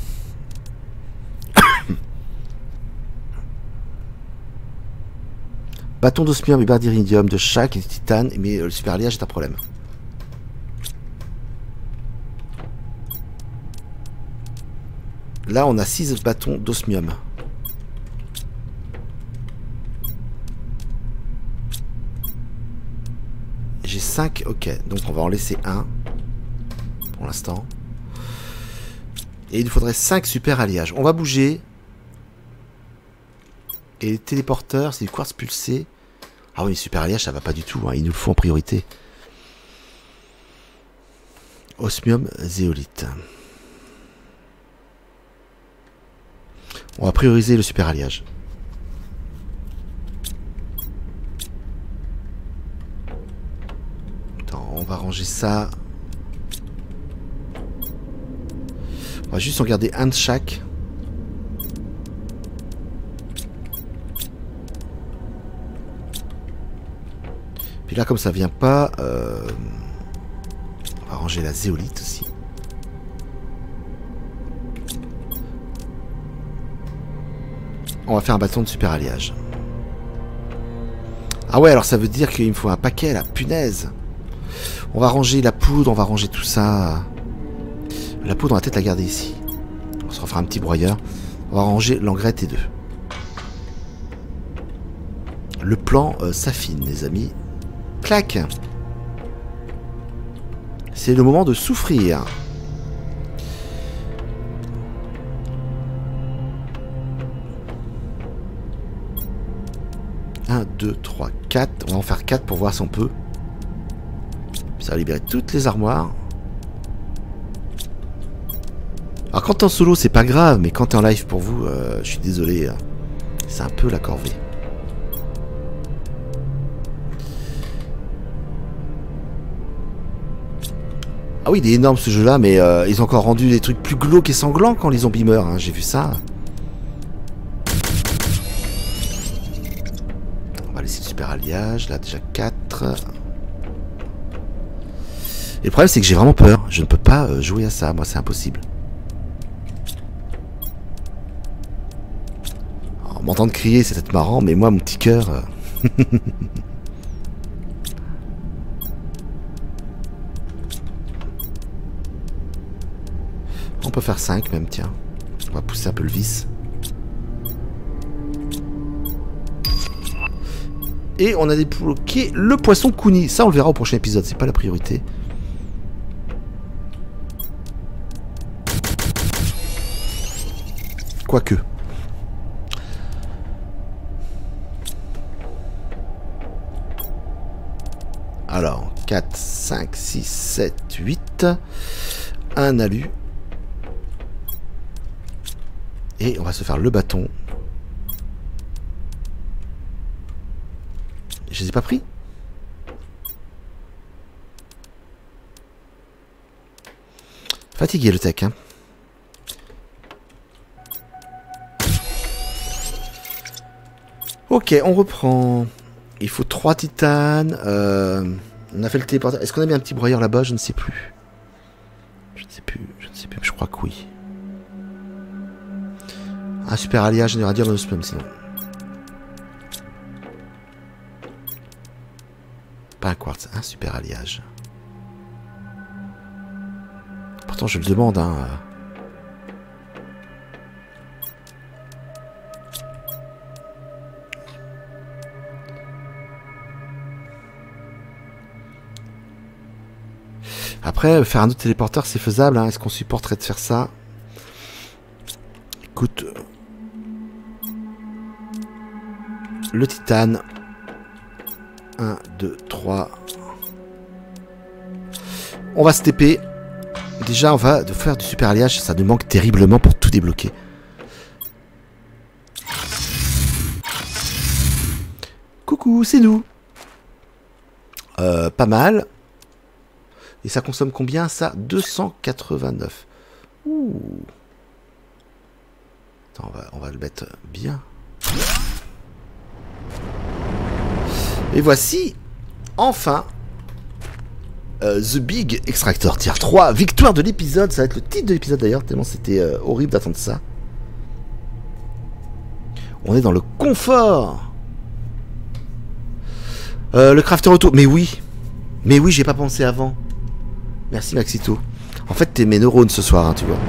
Bâton d'osmium et barre d'iridium, de chaque et de titane, mais le super alliage est un problème. Là, on a six bâtons d'osmium. J'ai cinq, ok. Donc on va en laisser un. Pour l'instant. Et il nous faudrait cinq super alliages. On va bouger. Et les téléporteurs, c'est du quartz pulsé. Ah oui, super alliage, ça va pas du tout. Hein. Il nous le faut en priorité. Osmium, zéolite. On va prioriser le super alliage. Attends, on va ranger ça. On va juste en garder un de chaque. Puis là, comme ça vient pas, euh, on va ranger la zéolite aussi. On va faire un bâton de super alliage. Ah ouais, alors ça veut dire qu'il me faut un paquet là, punaise. On va ranger la poudre, on va ranger tout ça. La poudre, on va peut-être la garder ici. On se refera un petit broyeur. On va ranger l'engrais T deux. Le plan euh, s'affine, les amis. Clac. C'est le moment de souffrir. un, deux, trois, quatre. On va en faire quatre pour voir si on peut. Ça va libérer toutes les armoires. Alors quand t'es en solo, c'est pas grave, mais quand t'es en live pour vous, euh, je suis désolé. Euh, c'est un peu la corvée. Ah oui, il est énorme ce jeu-là, mais euh, ils ont encore rendu des trucs plus glauques et sanglants quand les zombies meurent. Hein, j'ai vu ça. On va laisser le super alliage. Là, déjà quatre. Et le problème, c'est que j'ai vraiment peur. Je ne peux pas euh, jouer à ça. Moi, c'est impossible. M'entendre crier, c'est peut-être marrant, mais moi, mon petit cœur... Euh... On peut faire cinq même, tiens. On va pousser un peu le vis. Et on a débloqué le poisson Kuni. Ça, on le verra au prochain épisode, c'est pas la priorité. Quoique. Alors, quatre, cinq, six, sept, huit. Un alu. Et on va se faire le bâton. Je les ai pas pris? Fatigué le tech, hein. Ok, on reprend. Il faut trois titanes. Euh, on a fait le téléporteur. Est-ce qu'on a mis un petit broyeur là-bas? Je ne sais plus. Je ne sais plus. Je ne sais plus. Je crois que oui. Un super alliage de radium spam sinon. Pas un quartz, un super alliage. Pourtant je le demande, hein. Après, faire un autre téléporteur, c'est faisable, hein. Est-ce qu'on supporterait de faire ça? Écoute... Le titane. un, deux, trois. On va se T P. Déjà, on va faire du super alliage. Ça nous manque terriblement pour tout débloquer. Coucou, c'est nous. Euh, pas mal. Et ça consomme combien, ça? deux cent quatre-vingt-neuf. Ouh. Attends, on va, on va le mettre bien. Et voici, enfin, euh, The Big Extractor Tier trois. Victoire de l'épisode. Ça va être le titre de l'épisode d'ailleurs, tellement c'était euh, horrible d'attendre ça. On est dans le confort. Euh, le crafter auto. Mais oui. Mais oui, j'ai pas pensé avant. Merci Maxito. En fait, t'es mes neurones ce soir, hein, tu vois.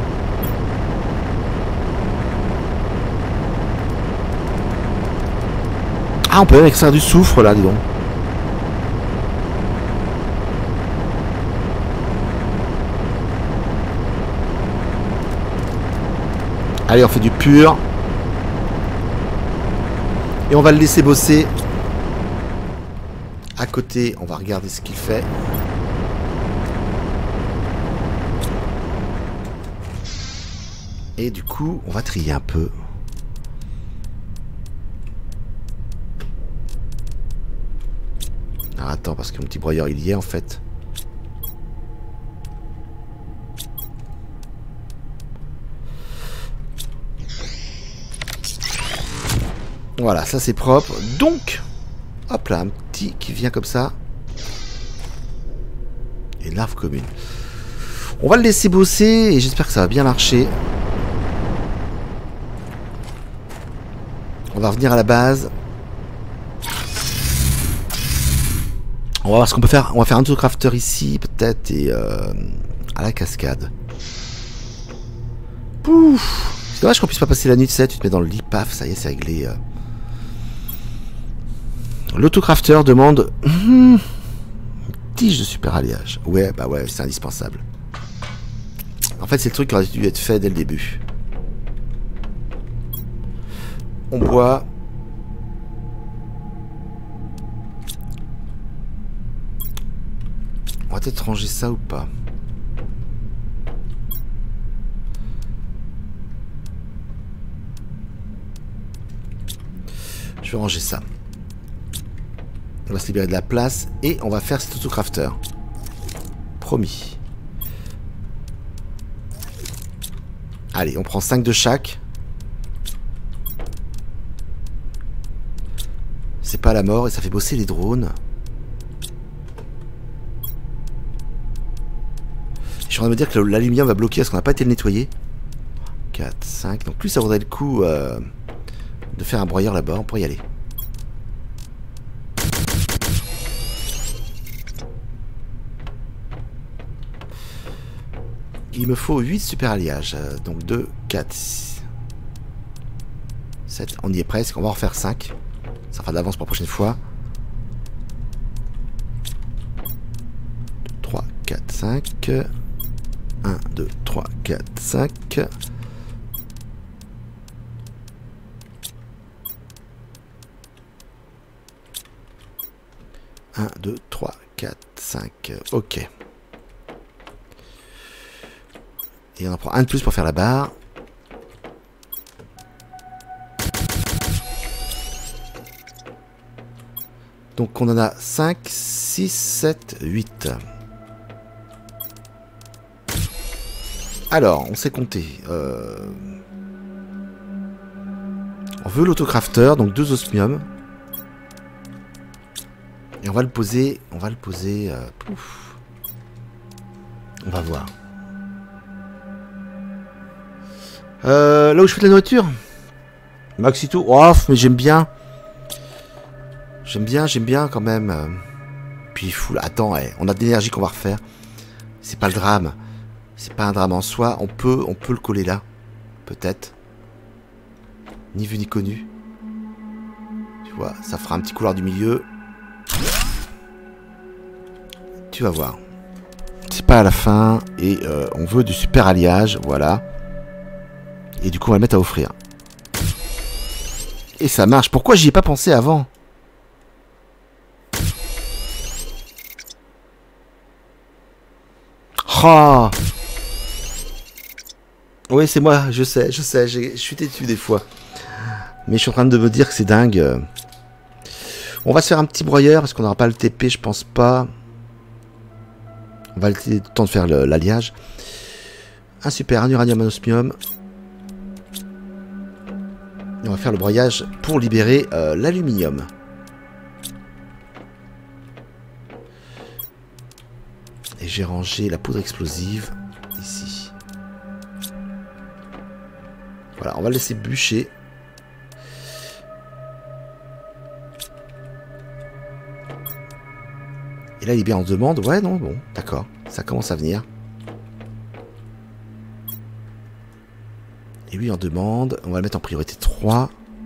Ah, on peut même extraire du soufre là, dis donc. Allez, on fait du pur. Et on va le laisser bosser. À côté, on va regarder ce qu'il fait. Et du coup, on va trier un peu. Alors attends, parce que mon petit broyeur il y est en fait. Voilà, ça c'est propre. Donc, hop là, un petit qui vient comme ça. Et une larve commune. On va le laisser bosser et j'espère que ça va bien marcher. On va revenir à la base. On va voir ce qu'on peut faire. On va faire un autre crafter ici, peut-être, et euh, à la cascade. Pouf! C'est dommage qu'on puisse pas passer la nuit de ça. Tu te mets dans le lit, paf, ça y est, c'est réglé. L'autocrafter demande une tige de super alliage. Ouais, bah ouais, c'est indispensable. En fait, c'est le truc qui aurait dû être fait dès le début. On boit. On va peut-être ranger ça ou pas. Je vais ranger ça. On va se libérer de la place et on va faire cet autocrafter. Promis. Allez, on prend cinq de chaque. C'est pas la mort et ça fait bosser les drones. Je suis en train de me dire que l'aluminium va bloquer parce qu'on n'a pas été le nettoyer. quatre, cinq. Donc plus ça vaudrait le coup euh, de faire un broyeur là-bas. On pourrait y aller. Il me faut huit super alliages. Donc deux, quatre, six, sept. On y est presque. On va en refaire cinq. Ça fera de l'avance pour la prochaine fois. trois, quatre, cinq. un, deux, trois, quatre, cinq. un, deux, trois, quatre, cinq. Ok. Et on en prend un de plus pour faire la barre. Donc on en a cinq, six, sept, huit. Alors, on sait compter. Euh... On veut l'autocrafter, donc deux osmium. Et on va le poser. On va le poser. Euh... Pouf. On va voir. Euh, là où je fais de la nourriture. Maxito. Oh, mais j'aime bien. J'aime bien, j'aime bien quand même. Puis fou. Attends, hey, on a de l'énergie qu'on va refaire. C'est pas le drame. C'est pas un drame en soi. On peut, on peut le coller là. Peut-être. Ni vu ni connu. Tu vois, ça fera un petit couloir du milieu. Tu vas voir. C'est pas à la fin. Et euh, on veut du super alliage. Voilà. Et du coup, on va le mettre à offrir. Et ça marche. Pourquoi j'y ai pas pensé avant ? Oh ! Oui, c'est moi, je sais, je sais, je suis têtu des fois. Mais je suis en train de me dire que c'est dingue. On va se faire un petit broyeur, parce qu'on n'aura pas le T P, je pense pas. On va le temps de faire l'alliage. Un super, un uranium, un osmium. Et on va faire le broyage pour libérer euh, l'aluminium. Et j'ai rangé la poudre explosive ici. Voilà, on va le laisser bûcher. Et là, il est bien en demande. Ouais, non, bon, d'accord. Ça commence à venir. Et lui en demande. On va le mettre en priorité trois.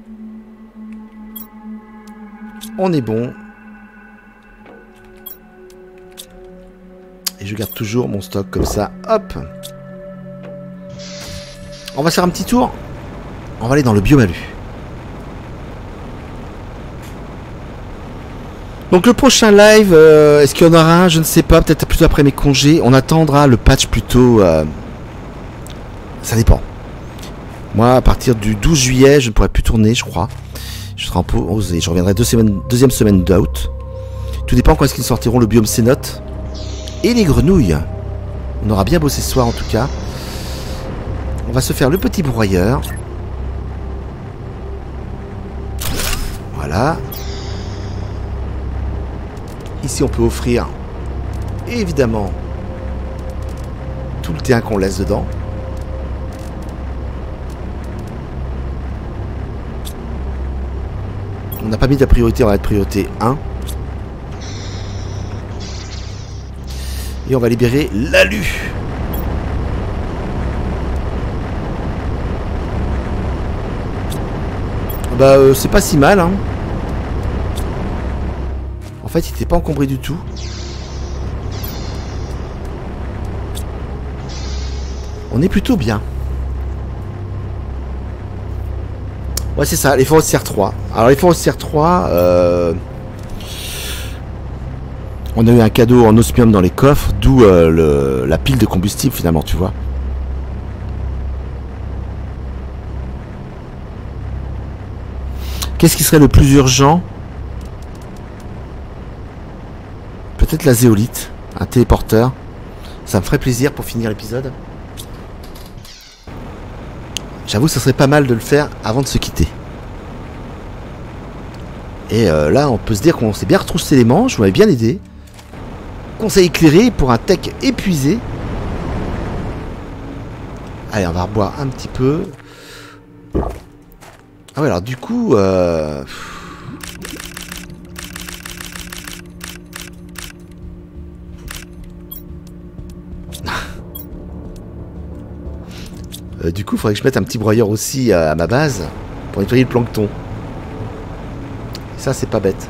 On est bon. Et je garde toujours mon stock comme ça. Hop. On va faire un petit tour. On va aller dans le biomalu. Donc le prochain live, euh, est-ce qu'il y en aura un? Je ne sais pas. Peut-être plutôt après mes congés. On attendra le patch plutôt. Euh, ça dépend. Moi, à partir du douze juillet, je ne pourrai plus tourner, je crois. Je serai en pause et je reviendrai deux semaines, deuxième semaine d'août. Tout dépend quand est-ce qu'ils sortiront le biome Cénote. Et les grenouilles. On aura bien bossé ce soir en tout cas. On va se faire le petit broyeur. Voilà. Ici on peut offrir évidemment tout le terrain qu'on laisse dedans. On n'a pas mis de priorité, on va être priorité un. Et on va libérer l'alu. Bah euh, c'est pas si mal hein. En fait il n'était pas encombré du tout. On est plutôt bien. Ouais, c'est ça, les forestières trois. Alors, les forestières trois, euh... on a eu un cadeau en osmium dans les coffres, d'où euh, le... la pile de combustible, finalement, tu vois. Qu'est-ce qui serait le plus urgent? Peut-être la zéolite, un téléporteur. Ça me ferait plaisir pour finir l'épisode. J'avoue, ça serait pas mal de le faire avant de se quitter. Et euh, là, on peut se dire qu'on s'est bien retroussé les manches, vous m'avez bien aidé. Conseil éclairé pour un tech épuisé. Allez, on va reboire un petit peu. Ah ouais, alors du coup... Euh... Euh, du coup, il faudrait que je mette un petit broyeur aussi à, à ma base pour nettoyer le plancton. Et ça, c'est pas bête.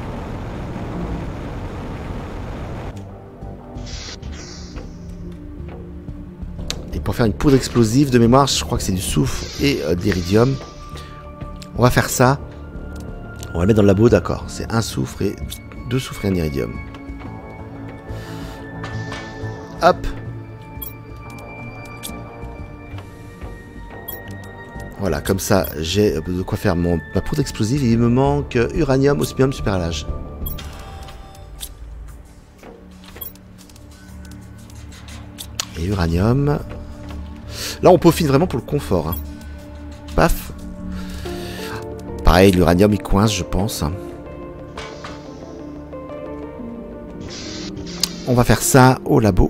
Et pour faire une poudre explosive de mémoire, je crois que c'est du soufre et euh, d'iridium. On va faire ça. On va le mettre dans le labo, d'accord. C'est un soufre et deux soufres et un iridium. Hop. Voilà, comme ça, j'ai de quoi faire mon, ma poudre explosive. Et il me manque uranium, osmium, superallage. Et uranium. Là, on peaufine vraiment pour le confort. Hein. Paf. Pareil, l'uranium, il coince, je pense. On va faire ça au labo.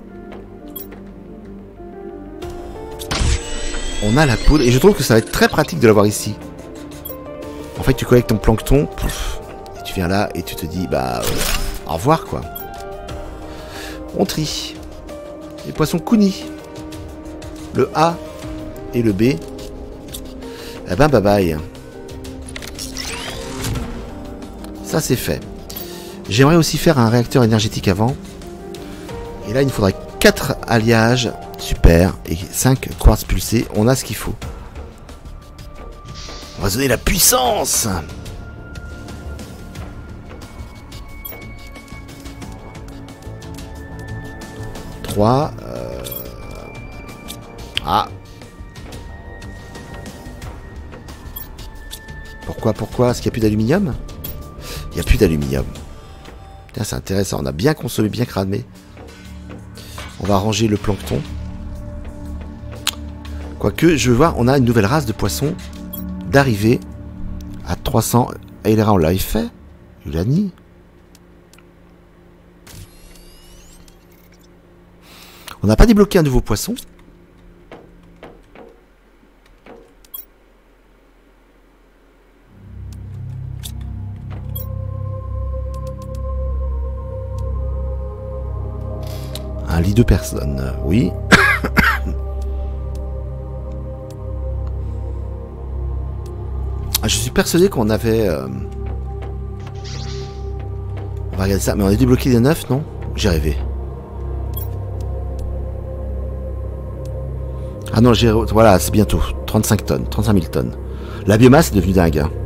On a la poudre et je trouve que ça va être très pratique de l'avoir ici. En fait, tu collectes ton plancton, pouf, et tu viens là et tu te dis, bah, euh, au revoir quoi. On trie. Les poissons Kuni. Le A et le B. Eh ben, bye bye. Ça, c'est fait. J'aimerais aussi faire un réacteur énergétique avant. Et là, il nous faudrait quatre alliages. Super. Et cinq quartz pulsés. On a ce qu'il faut. On va se donner la puissance. trois. Euh... Ah. Pourquoi, pourquoi? Est-ce qu'il n'y a plus d'aluminium? Il n'y a plus d'aluminium. C'est intéressant. On a bien consommé, bien cramé. On va ranger le plancton. Quoique, je veux voir, on a une nouvelle race de poissons d'arrivée à trois cents. Et là, on l'avait fait. Ulani. On n'a pas débloqué un nouveau poisson. Un lit de personnes, oui. Je suis persuadé qu'on avait... Euh... On va regarder ça. Mais on a débloqué des neufs, non? J'ai rêvé. Ah non, j'ai... Voilà, c'est bientôt. trente-cinq tonnes. trente-cinq mille tonnes. La biomasse est devenue dingue. Hein.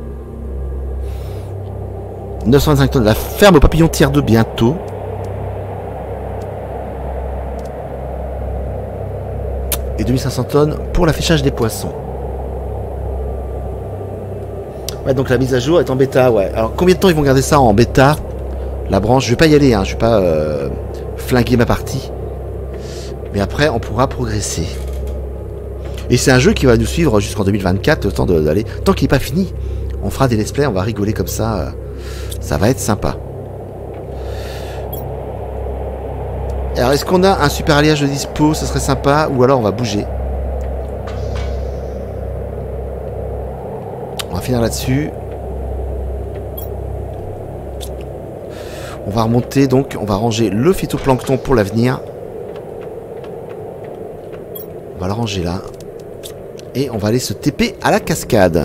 neuf cent vingt-cinq tonnes. La ferme au papillon tiers deux bientôt. Et deux mille cinq cents tonnes pour l'affichage des poissons. Ouais, donc la mise à jour est en bêta, ouais. Alors combien de temps ils vont garder ça en bêta? La branche, je vais pas y aller, hein. Je vais pas euh, flinguer ma partie. Mais après, on pourra progresser. Et c'est un jeu qui va nous suivre jusqu'en deux mille vingt-quatre, le temps d'aller. Tant qu'il n'est pas fini, on fera des let's play, on va rigoler comme ça. Euh, ça va être sympa. Alors, est-ce qu'on a un super alliage de dispo? Ce serait sympa. Ou alors on va bouger. On va finir là-dessus. On va remonter, donc on va ranger le phytoplancton pour l'avenir. On va le ranger là. Et on va aller se T P à la cascade.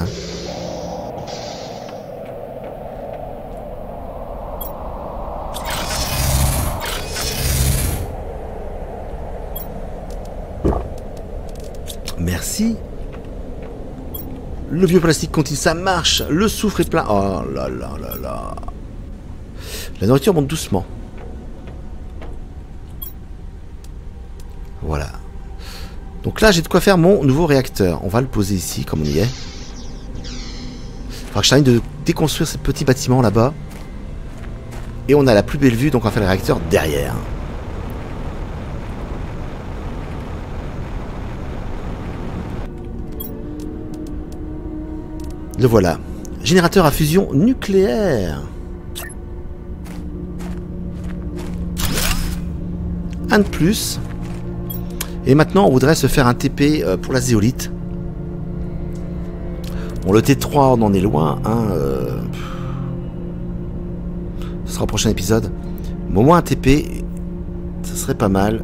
merci. Le bioplastique continue, ça marche. Le soufre est plein. Oh là là là là. La nourriture monte doucement. Voilà. Donc là, j'ai de quoi faire mon nouveau réacteur. On va le poser ici, comme on y est. Il faudra que je termine de déconstruire ce petit bâtiment là-bas. Et on a la plus belle vue, donc on va faire le réacteur derrière. Le voilà. Générateur à fusion nucléaire. Un de plus. Et maintenant, on voudrait se faire un T P pour la zéolite. Bon, le T trois, on en est loin. Hein, euh... Ce sera au prochain épisode. Mais au moins un T P, ça serait pas mal.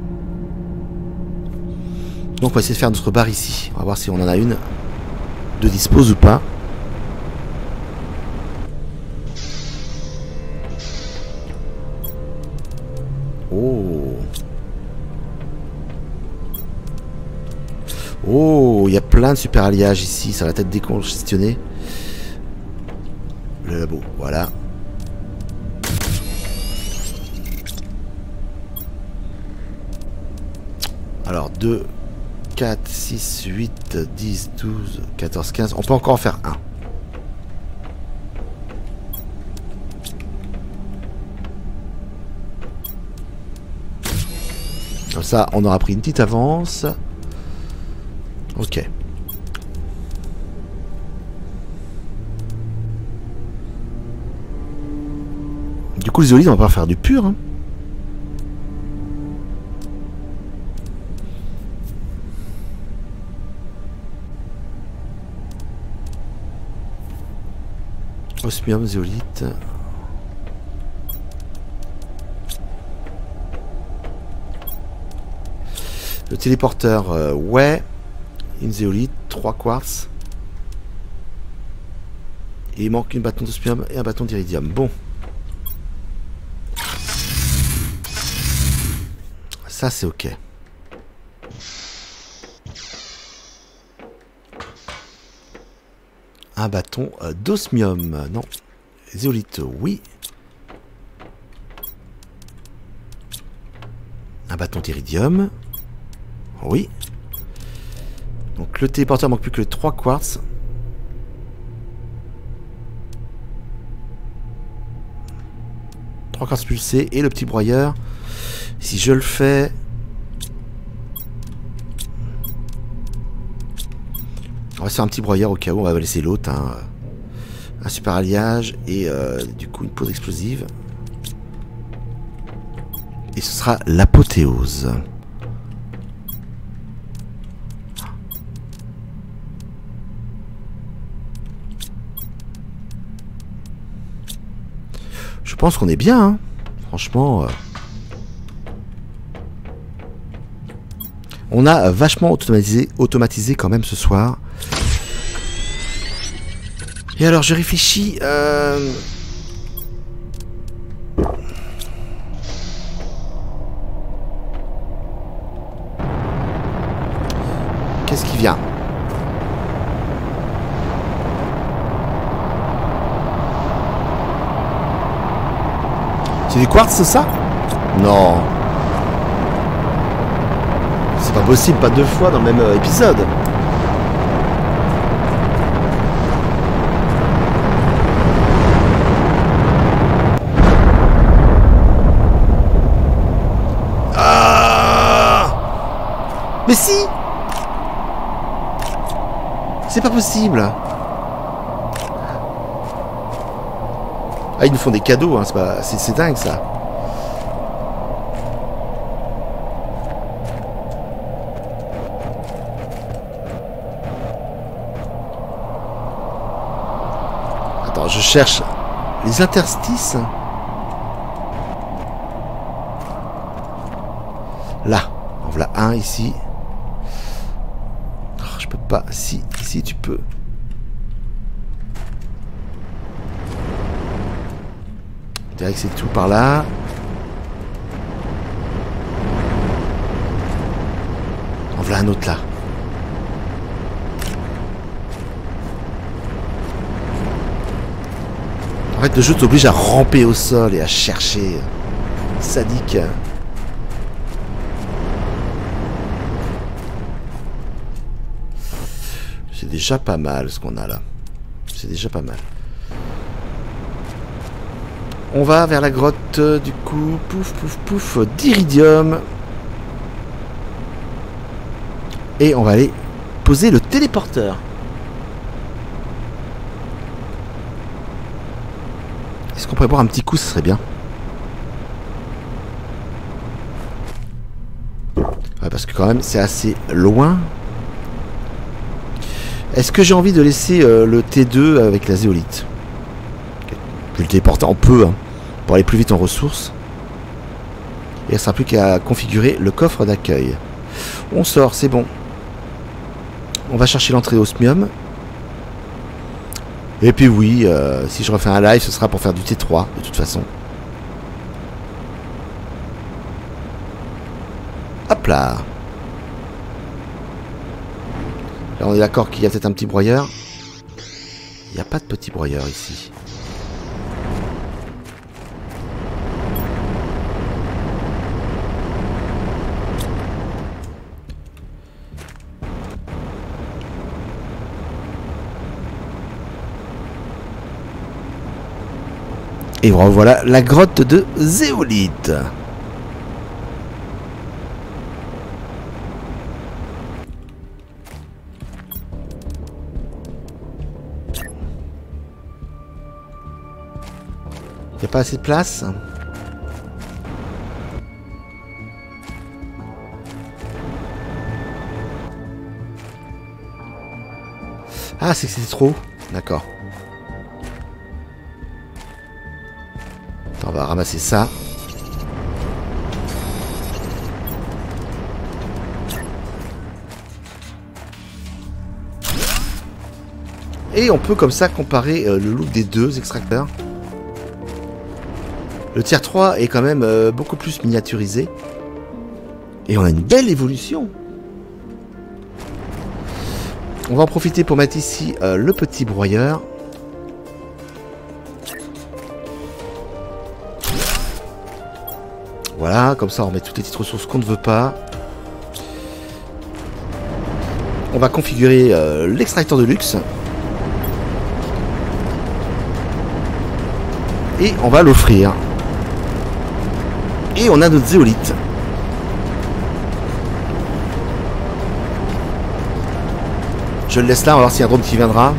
Donc on va essayer de faire notre barre ici. On va voir si on en a une de dispose ou pas. Oh. Oh, il y a plein de super alliages ici. Ça va être décongestionné. Le labo, voilà. Alors deux, quatre, six, huit, dix, douze, quatorze, quinze. On peut encore en faire un. Comme ça, on aura pris une petite avance. Ok. Du coup, les zéolites, on va pas faire du pur. Hein. Osmium, zéolite. Le téléporteur, euh, ouais. Une zéolite, trois quartz. Et il manque une bâton d'osmium et un bâton d'iridium. Bon. Ça, c'est ok. Un bâton euh, d'osmium. Non. Zéolite, oui. Un bâton d'iridium. Oui. Donc le téléporteur manque plus que trois quartz. trois quartz pulsés et le petit broyeur. Si je le fais... On va faire un petit broyeur au cas où, on va laisser l'autre. Hein. Un super alliage et euh, du coup une pause explosive. Et ce sera l'apothéose. Je pense qu'on est bien, hein. Franchement. Euh... On a vachement automatisé, automatisé quand même ce soir. Et alors je réfléchis. Euh... Qu'est-ce qui vient ? C'est du quartz, c'est ça? Non. C'est pas possible, pas deux fois dans le même euh, épisode. Ah! Mais si! C'est pas possible. Ah, ils nous font des cadeaux, hein, c'est pas... c'est dingue ça. Attends, je cherche les interstices. Là, en voilà un ici. Oh, je peux pas. Si, ici tu peux. Je dirais que c'est tout par là. En voilà un autre là. En fait, le jeu t'oblige à ramper au sol et à chercher. Sadique. C'est déjà pas mal ce qu'on a là. C'est déjà pas mal. On va vers la grotte du coup. Pouf, pouf, pouf. D'iridium. Et on va aller poser le téléporteur. Est-ce qu'on pourrait boire un petit coup? Ce serait bien. Ouais, parce que quand même c'est assez loin. Est-ce que j'ai envie de laisser euh, le T deux avec la zéolite? Puis le téléporter en peu hein, pour aller plus vite en ressources. Et il ne sera plus qu'à configurer le coffre d'accueil. On sort, c'est bon. On va chercher l'entrée osmium. Et puis oui, euh, si je refais un live, ce sera pour faire du T trois, de toute façon. Hop là. Là, on est d'accord qu'il y a peut-être un petit broyeur. Il n'y a pas de petit broyeur ici. Et revoilà la grotte de zéolite. Il n'y a pas assez de place. Ah, c'est que c'était trop. D'accord. On va ramasser ça. Et on peut comme ça comparer euh, le look des deux extracteurs. Le tier trois est quand même euh, beaucoup plus miniaturisé. Et on a une belle évolution. On va en profiter pour mettre ici euh, le petit broyeur. Voilà, comme ça on met toutes les petites ressources qu'on ne veut pas. On va configurer euh, l'extracteur de luxe. Et on va l'offrir. Et on a notre zéolite. Je le laisse là, on va voir s'il y a un drone qui viendra.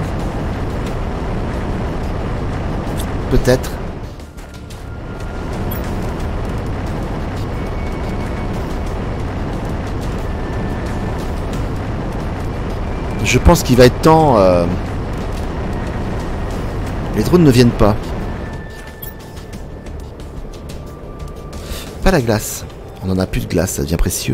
Peut-être. Je pense qu'il va être temps... Euh... Les drones ne viennent pas. Pas la glace. On n'en a plus de glace, ça devient précieux.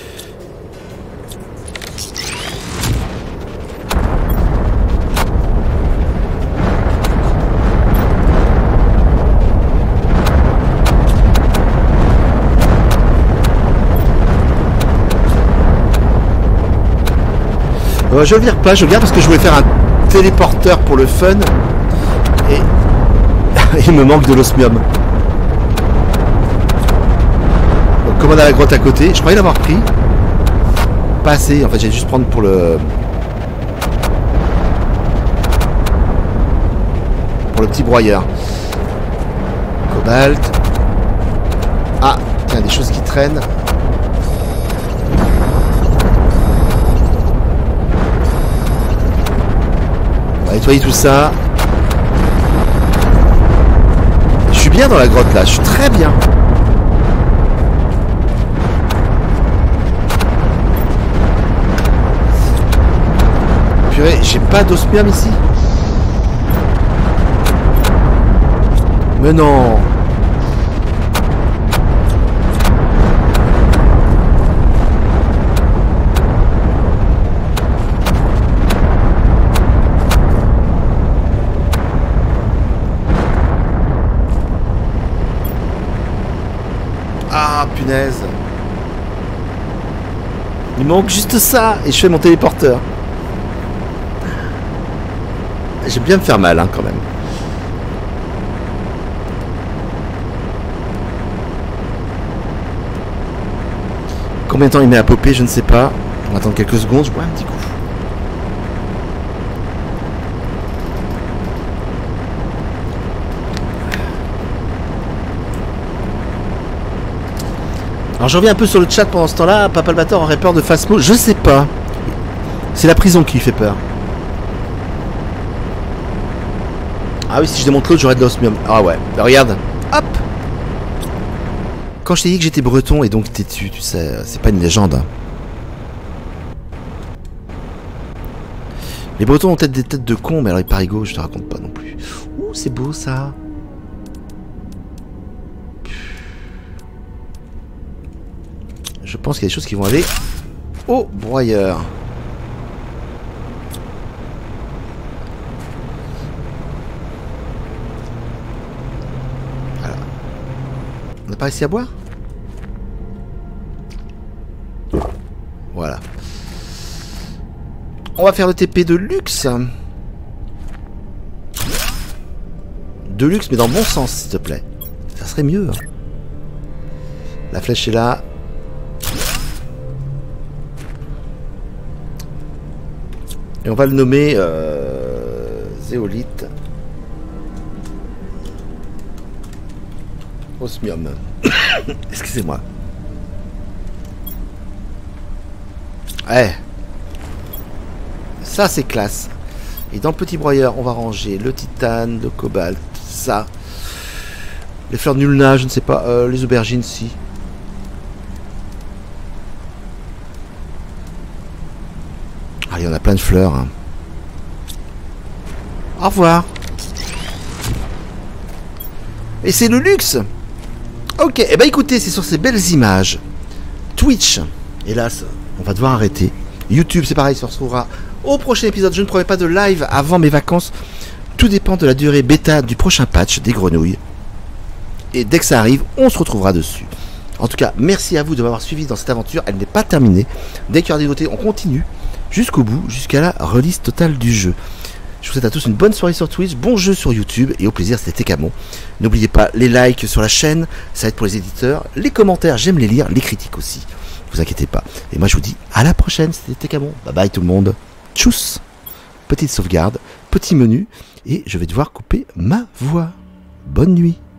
Euh, je le vire pas, je le garde parce que je voulais faire un téléporteur pour le fun. Et il me manque de l'osmium. Donc comme on a la grotte à côté, je croyais l'avoir pris. Pas assez, en fait j'allais juste prendre pour le... Pour le petit broyeur. Cobalt. Ah, tiens, des choses qui traînent. On va nettoyer tout ça. Je suis bien dans la grotte là, je suis très bien. Purée, j'ai pas d'osmium ici. Mais non. Ah, punaise. Il manque juste ça et je fais mon téléporteur. J'aime bien me faire mal hein, quand même. Combien de temps il met à popper, je ne sais pas. On va attendre quelques secondes, je bois un petit coup. Alors je reviens un peu sur le chat pendant ce temps-là. Papa Albator aurait peur de Phasmo. Je sais pas. C'est la prison qui lui fait peur. Ah oui, si je démonte l'autre, j'aurais de l'osmium. Ah ouais, bah, regarde. Hop. Quand je t'ai dit que j'étais breton et donc têtu, tu sais, c'est pas une légende. Hein. Les bretons ont peut-être des têtes de cons, mais alors les parigots, je te raconte pas non plus. Ouh, c'est beau ça. Je pense qu'il y a des choses qui vont aller au broyeur. Voilà. On n'a pas réussi à boire? Voilà. On va faire le T P de luxe. De luxe, mais dans le bon sens, s'il te plaît. Ça serait mieux. Hein. La flèche est là. Et on va le nommer euh, Zéolite. Osmium. Excusez-moi. Ouais. Ça, c'est classe. Et dans le petit broyeur, on va ranger le titane, le cobalt, ça. Les fleurs de Nulna, je ne sais pas. Euh, les aubergines, si. Ah, il y en a plein de fleurs. Hein. Au revoir. Et c'est le luxe. Ok, et eh ben écoutez, c'est sur ces belles images. Twitch, hélas, on va devoir arrêter. YouTube, c'est pareil, ça se retrouvera au prochain épisode. Je ne promets pas de live avant mes vacances. Tout dépend de la durée bêta du prochain patch des grenouilles. Et dès que ça arrive, on se retrouvera dessus. En tout cas, merci à vous de m'avoir suivi dans cette aventure. Elle n'est pas terminée. Dès qu'il y aura des nouveautés, on continue jusqu'au bout, jusqu'à la release totale du jeu. Je vous souhaite à tous une bonne soirée sur Twitch, bon jeu sur YouTube et au plaisir, c'était Camon. N'oubliez pas les likes sur la chaîne, ça va être pour les éditeurs. Les commentaires, j'aime les lire, les critiques aussi. Ne vous inquiétez pas. Et moi, je vous dis à la prochaine, c'était Camon. Bye bye tout le monde. Tchuss. Petite sauvegarde, petit menu et je vais devoir couper ma voix. Bonne nuit.